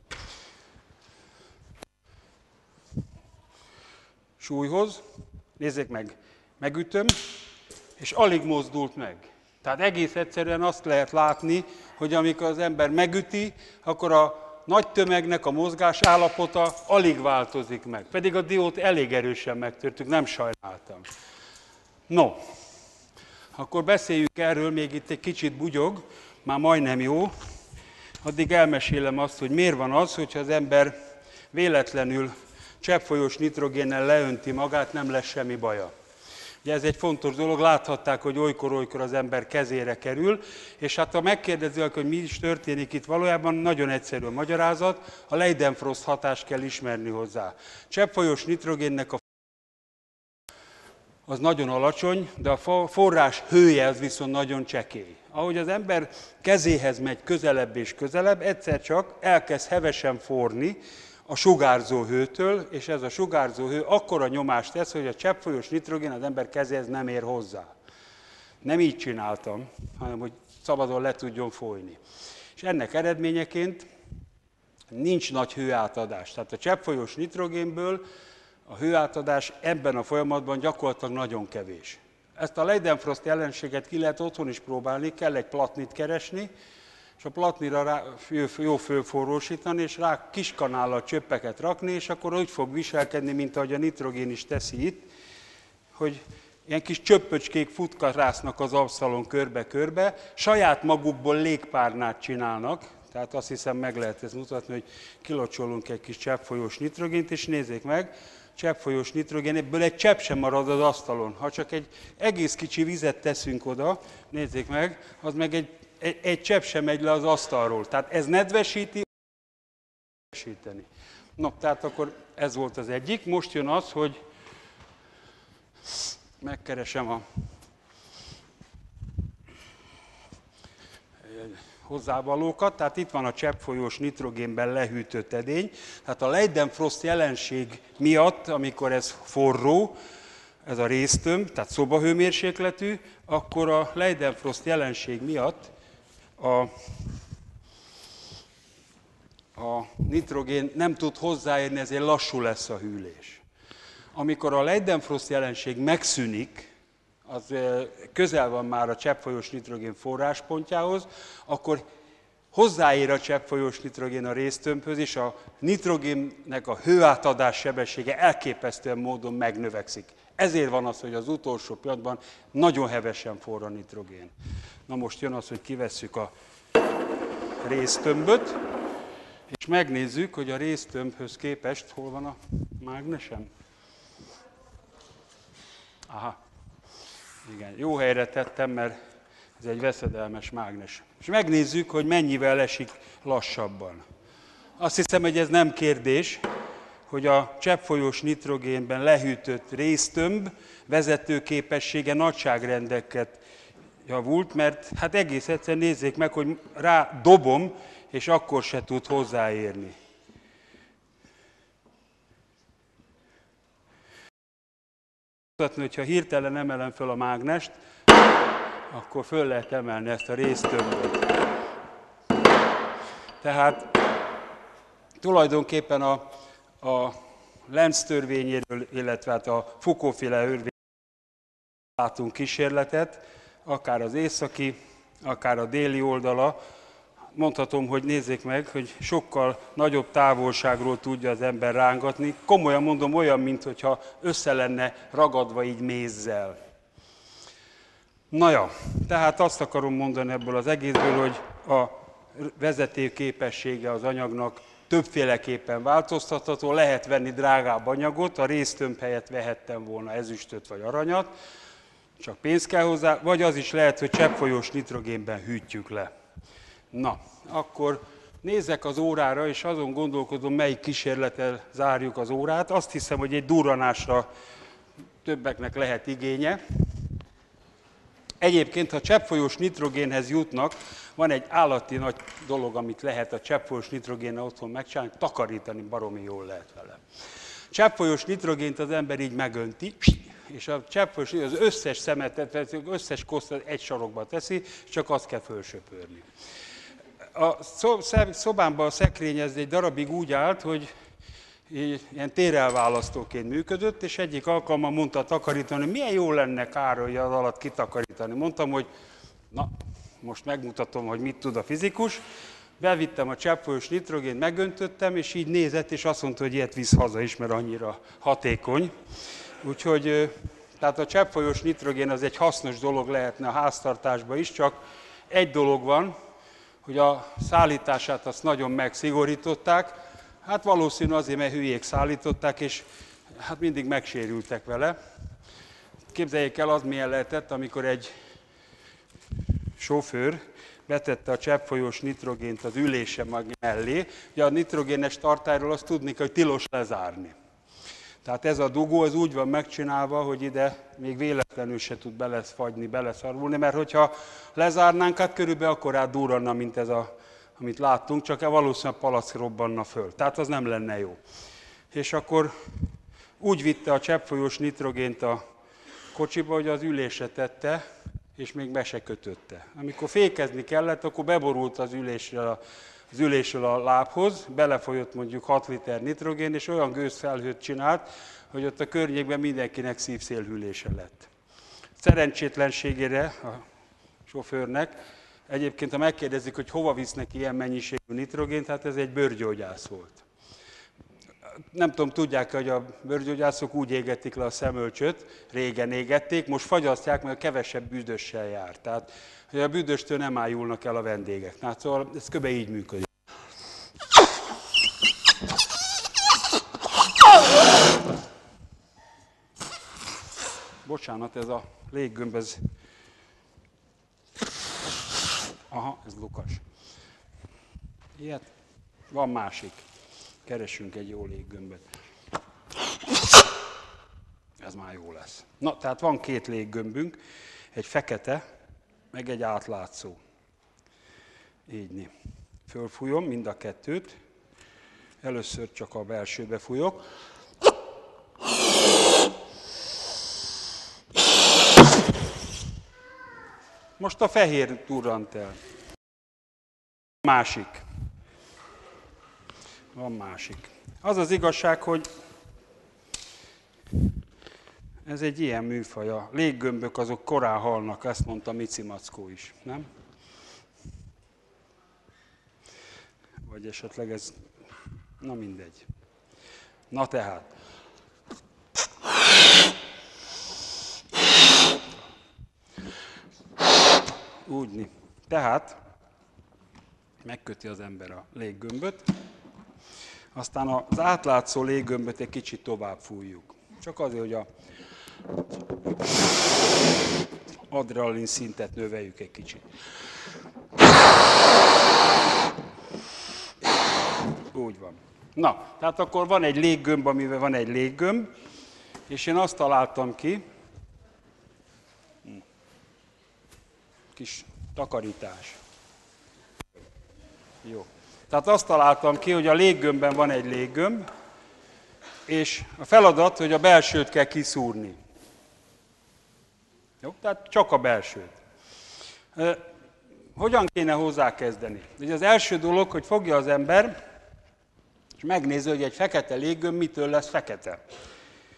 súlyhoz. Nézzék meg, megütöm, és alig mozdult meg. Tehát egész egyszerűen azt lehet látni, hogy amikor az ember megüti, akkor a nagy tömegnek a mozgás állapota alig változik meg. Pedig a diót elég erősen megtörtük, nem sajnáltam. No, akkor beszéljük erről, még itt egy kicsit bugyog, már majdnem jó. Addig elmesélem azt, hogy miért van az, hogyha az ember véletlenül cseppfolyós nitrogénnel leönti magát, nem lesz semmi baja. Ugye ez egy fontos dolog, láthatták, hogy olykor-olykor az ember kezére kerül, és hát ha megkérdezzük, hogy mi is történik itt, valójában nagyon egyszerű a magyarázat, a Leidenfrost hatást kell ismerni hozzá. Cseppfolyós nitrogénnek a az nagyon alacsony, de a forrás hője az viszont nagyon csekély. Ahogy az ember kezéhez megy közelebb és közelebb, egyszer csak elkezd hevesen forni a sugárzó hőtől, és ez a sugárzó hő akkora nyomást tesz, hogy a cseppfolyós nitrogén az ember kezéhez nem ér hozzá. Nem így csináltam, hanem hogy szabadon le tudjon folyni. És ennek eredményeként nincs nagy hőátadás. Tehát a cseppfolyós nitrogénből a hőátadás ebben a folyamatban gyakorlatilag nagyon kevés. Ezt a Leidenfrost jelenséget ki lehet otthon is próbálni, kell egy platnit keresni, és a platnira rá, jó fölforrósítani, és rá kis kanállal csöppeket rakni, és akkor úgy fog viselkedni, mint ahogy a nitrogén is teszi itt, hogy ilyen kis csöppöcskék futkarásznak az abszalon körbe-körbe, saját magukból légpárnát csinálnak, tehát azt hiszem meg lehet ezt mutatni, hogy kilocsolunk egy kis cseppfolyós nitrogént, és nézzék meg, cseppfolyós nitrogén, ebből egy csepp sem marad az asztalon. Ha csak egy egész kicsi vizet teszünk oda, nézzék meg, az meg egy, egy, egy csepp sem megy le az asztalról. Tehát ez nedvesíti, nedvesíteni. No, tehát akkor ez volt az egyik. Most jön az, hogy megkeresem a hozzávalókat, tehát itt van a cseppfolyós nitrogénben lehűtött edény, tehát a Leidenfrost jelenség miatt, amikor ez forró, ez a résztömb, tehát szobahőmérsékletű, akkor a Leidenfrost jelenség miatt a, a nitrogén nem tud hozzáérni, ezért lassú lesz a hűlés. Amikor a Leidenfrost jelenség megszűnik, az közel van már a cseppfolyós nitrogén forráspontjához, akkor hozzáér a cseppfolyós nitrogén a résztömbhöz, és a nitrogénnek a hőátadás sebessége elképesztően módon megnövekszik. Ezért van az, hogy az utolsó pillanatban nagyon hevesen forr a nitrogén. Na most jön az, hogy kivesszük a résztömböt, és megnézzük, hogy a résztömbhöz képest hol van a mágnesem. Aha. Igen, jó helyre tettem, mert ez egy veszedelmes mágnes. És megnézzük, hogy mennyivel esik lassabban. Azt hiszem, hogy ez nem kérdés, hogy a cseppfolyós nitrogénben lehűtött résztömb vezetőképessége nagyságrendeket javult, mert hát egész egyszerűen nézzék meg, hogy rá dobom, és akkor se tud hozzáérni. Hogyha hirtelen emelem föl a mágnest, akkor föl lehet emelni ezt a résztömböt. Tehát tulajdonképpen a, a Lenz törvényéről, illetve hát a Foucault-féle törvényéről látunk kísérletet, akár az északi, akár a déli oldala mondhatom, hogy nézzék meg, hogy sokkal nagyobb távolságról tudja az ember rángatni. Komolyan mondom, olyan, mintha össze lenne ragadva így mézzel. Na ja, tehát azt akarom mondani ebből az egészből, hogy a vezető képessége az anyagnak többféleképpen változtatható, lehet venni drágább anyagot, a résztömb helyett vehettem volna ezüstöt vagy aranyat, csak pénz kell hozzá, vagy az is lehet, hogy cseppfolyós nitrogénben hűtjük le. Na, akkor nézzek az órára, és azon gondolkodom, melyik kísérlettel zárjuk az órát. Azt hiszem, hogy egy durranásra többeknek lehet igénye. Egyébként, ha cseppfolyós nitrogénhez jutnak, van egy állati nagy dolog, amit lehet a cseppfolyós nitrogénnel otthon megcsinálni, takarítani baromi jól lehet vele. Cseppfolyós nitrogént az ember így megönti, és a cseppfolyós az összes szemetet, az összes kosztot egy sarokba teszi, csak azt kell fölsöpörni. A szobámban a szekrény ez egy darabig úgy állt, hogy ilyen térelválasztóként működött, és egyik alkalommal mondta a takarítani, hogy milyen jó lenne Károly az alatt kitakarítani. Mondtam, hogy na, most megmutatom, hogy mit tud a fizikus. Bevittem a cseppfolyós nitrogént, megöntöttem, és így nézett, és azt mondta, hogy ilyet visz haza is, mert annyira hatékony. Úgyhogy tehát a cseppfolyós nitrogén az egy hasznos dolog lehetne a háztartásban is, csak egy dolog van, hogy a szállítását azt nagyon megszigorították. Hát valószínű azért, mert hülyék szállították, és hát mindig megsérültek vele. Képzeljék el, az milyen lehetett, amikor egy sofőr betette a cseppfolyós nitrogént az ülése mellé. Ugye a nitrogénes tartályról azt tudni kell, hogy tilos lezárni. Tehát ez a dugó az úgy van megcsinálva, hogy ide még véletlenül se tud belefagyni, beleszarulni, mert hogyha lezárnánk, hát körülbelül akkorát durranna, mint ez a, amit láttunk, csak valószínűleg palack robbanna föl. Tehát az nem lenne jó. És akkor úgy vitte a cseppfolyós nitrogént a kocsiba, hogy az ülésre tette, és még be se kötötte. Amikor fékezni kellett, akkor beborult az ülésről, az ülésről a lábhoz, belefolyott mondjuk hat liter nitrogén, és olyan gőzfelhőt csinált, hogy ott a környékben mindenkinek szívszélhűlése lett. Szerencsétlenségére a sofőrnek, egyébként ha megkérdezik, hogy hova visznek ilyen mennyiségű nitrogént, hát ez egy bőrgyógyász volt. Nem tudom, tudják, hogy a bőrgyógyászok úgy égetik le a szemölcsöt, régen égették, most fagyasztják, mert kevesebb büdössel jár. Tehát, hogy a büdöstől nem ájulnak el a vendégek. Hát, szóval ez kb. Így működik. Bocsánat, ez a léggömb, ez... Aha, ez Lukas. Ilyet? Van másik. Keressünk egy jó léggömböt. Ez már jó lesz. Na, tehát van két léggömbünk, egy fekete, meg egy átlátszó. Így. Fölfújom mind a kettőt. Először csak a belsőbe fújok. Most a fehér durrant el. Másik. Van másik. Az az igazság, hogy ez egy ilyen műfaj. A léggömbök azok korán halnak, ezt mondta Mici Mackó is, nem? Vagy esetleg ez... Na mindegy. Na tehát. Úgyni. Tehát megköti az ember a léggömböt, aztán az átlátszó léggömböt egy kicsit tovább fújjuk. Csak azért, hogy a adrenalin szintet növeljük egy kicsit. Úgy van. Na, tehát akkor van egy léggömb, amivel van egy léggömb, és én azt találtam ki, kis takarítás. Jó. Tehát azt találtam ki, hogy a léggömbben van egy léggömb, és a feladat, hogy a belsőt kell kiszúrni. Jó? Tehát csak a belsőt. Hogyan kéne hozzákezdeni? Ugye az első dolog, hogy fogja az ember, és megnézi, hogy egy fekete léggömb mitől lesz fekete.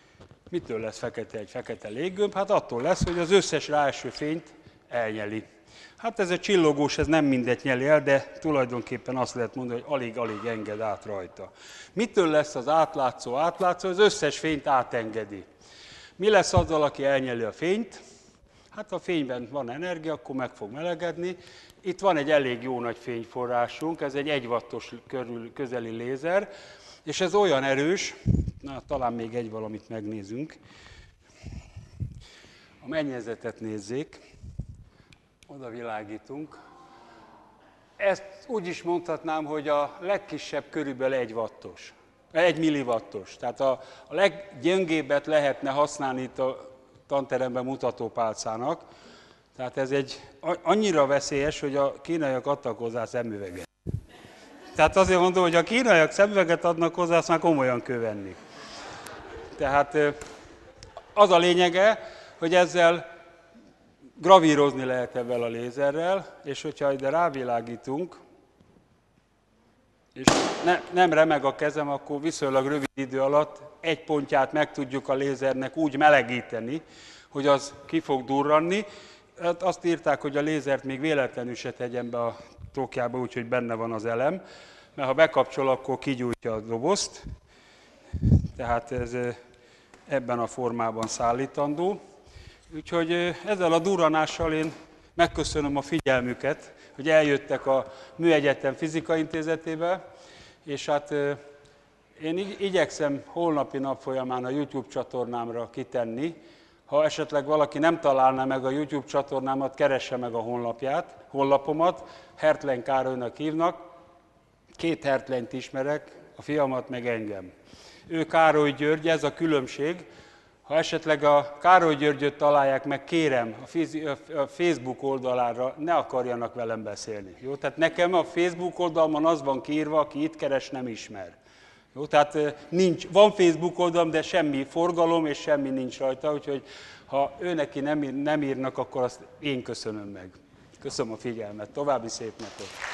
Mitől lesz fekete egy fekete léggömb? Hát attól lesz, hogy az összes ráeső fényt elnyeli. Hát ez a csillogós, ez nem mindet nyeli el, de tulajdonképpen azt lehet mondani, hogy alig-alig enged át rajta. Mitől lesz az átlátszó átlátszó? Az összes fényt átengedi. Mi lesz azzal, aki elnyeli a fényt? Hát ha a fényben van energia, akkor meg fog melegedni. Itt van egy elég jó nagy fényforrásunk, ez egy egy wattos körül, közeli lézer, és ez olyan erős, na talán még egy valamit megnézünk. A mennyezetet nézzék. Oda világítunk. Ezt úgy is mondhatnám, hogy a legkisebb körülbelül egy wattos, egy milliwattos. Tehát a, a leggyöngébbet lehetne használni itt a tanteremben mutatópálcának. Tehát ez egy annyira veszélyes, hogy a kínaiak adtak hozzá szemüveget. Tehát azért mondom, hogy a kínaiak szemüveget adnak hozzá, azt már komolyan kell venni. Tehát az a lényege, hogy ezzel gravírozni lehet ebben a lézerrel, és hogyha ide rávilágítunk, és ne, nem remeg a kezem, akkor viszonylag rövid idő alatt egy pontját meg tudjuk a lézernek úgy melegíteni, hogy az ki fog durranni. Hát azt írták, hogy a lézert még véletlenül se tegyen be a tokjába, úgyhogy benne van az elem, mert ha bekapcsol, akkor kigyújtja a dobozt. Tehát ez ebben a formában szállítandó. Úgyhogy ezzel a durranással én megköszönöm a figyelmüket, hogy eljöttek a Műegyetem Fizika Intézetébe, és hát én igyekszem holnapi nap folyamán a YouTube csatornámra kitenni. Ha esetleg valaki nem találná meg a YouTube csatornámat, keresse meg a honlapját, honlapomat, Hertlein Károlynak hívnak. Két Hertleint ismerek, a fiamat meg engem. Ő Károly György, ez a különbség. Ha esetleg a Károly Györgyöt találják meg, kérem, a Facebook oldalára ne akarjanak velem beszélni. Jó? Tehát nekem a Facebook oldalon az van kiírva, aki itt keres, nem ismer. Jó? Tehát nincs, van Facebook oldalam, de semmi forgalom és semmi nincs rajta, úgyhogy ha ő neki nem, ír, nem írnak, akkor azt én köszönöm meg. Köszönöm a figyelmet. További szép napot!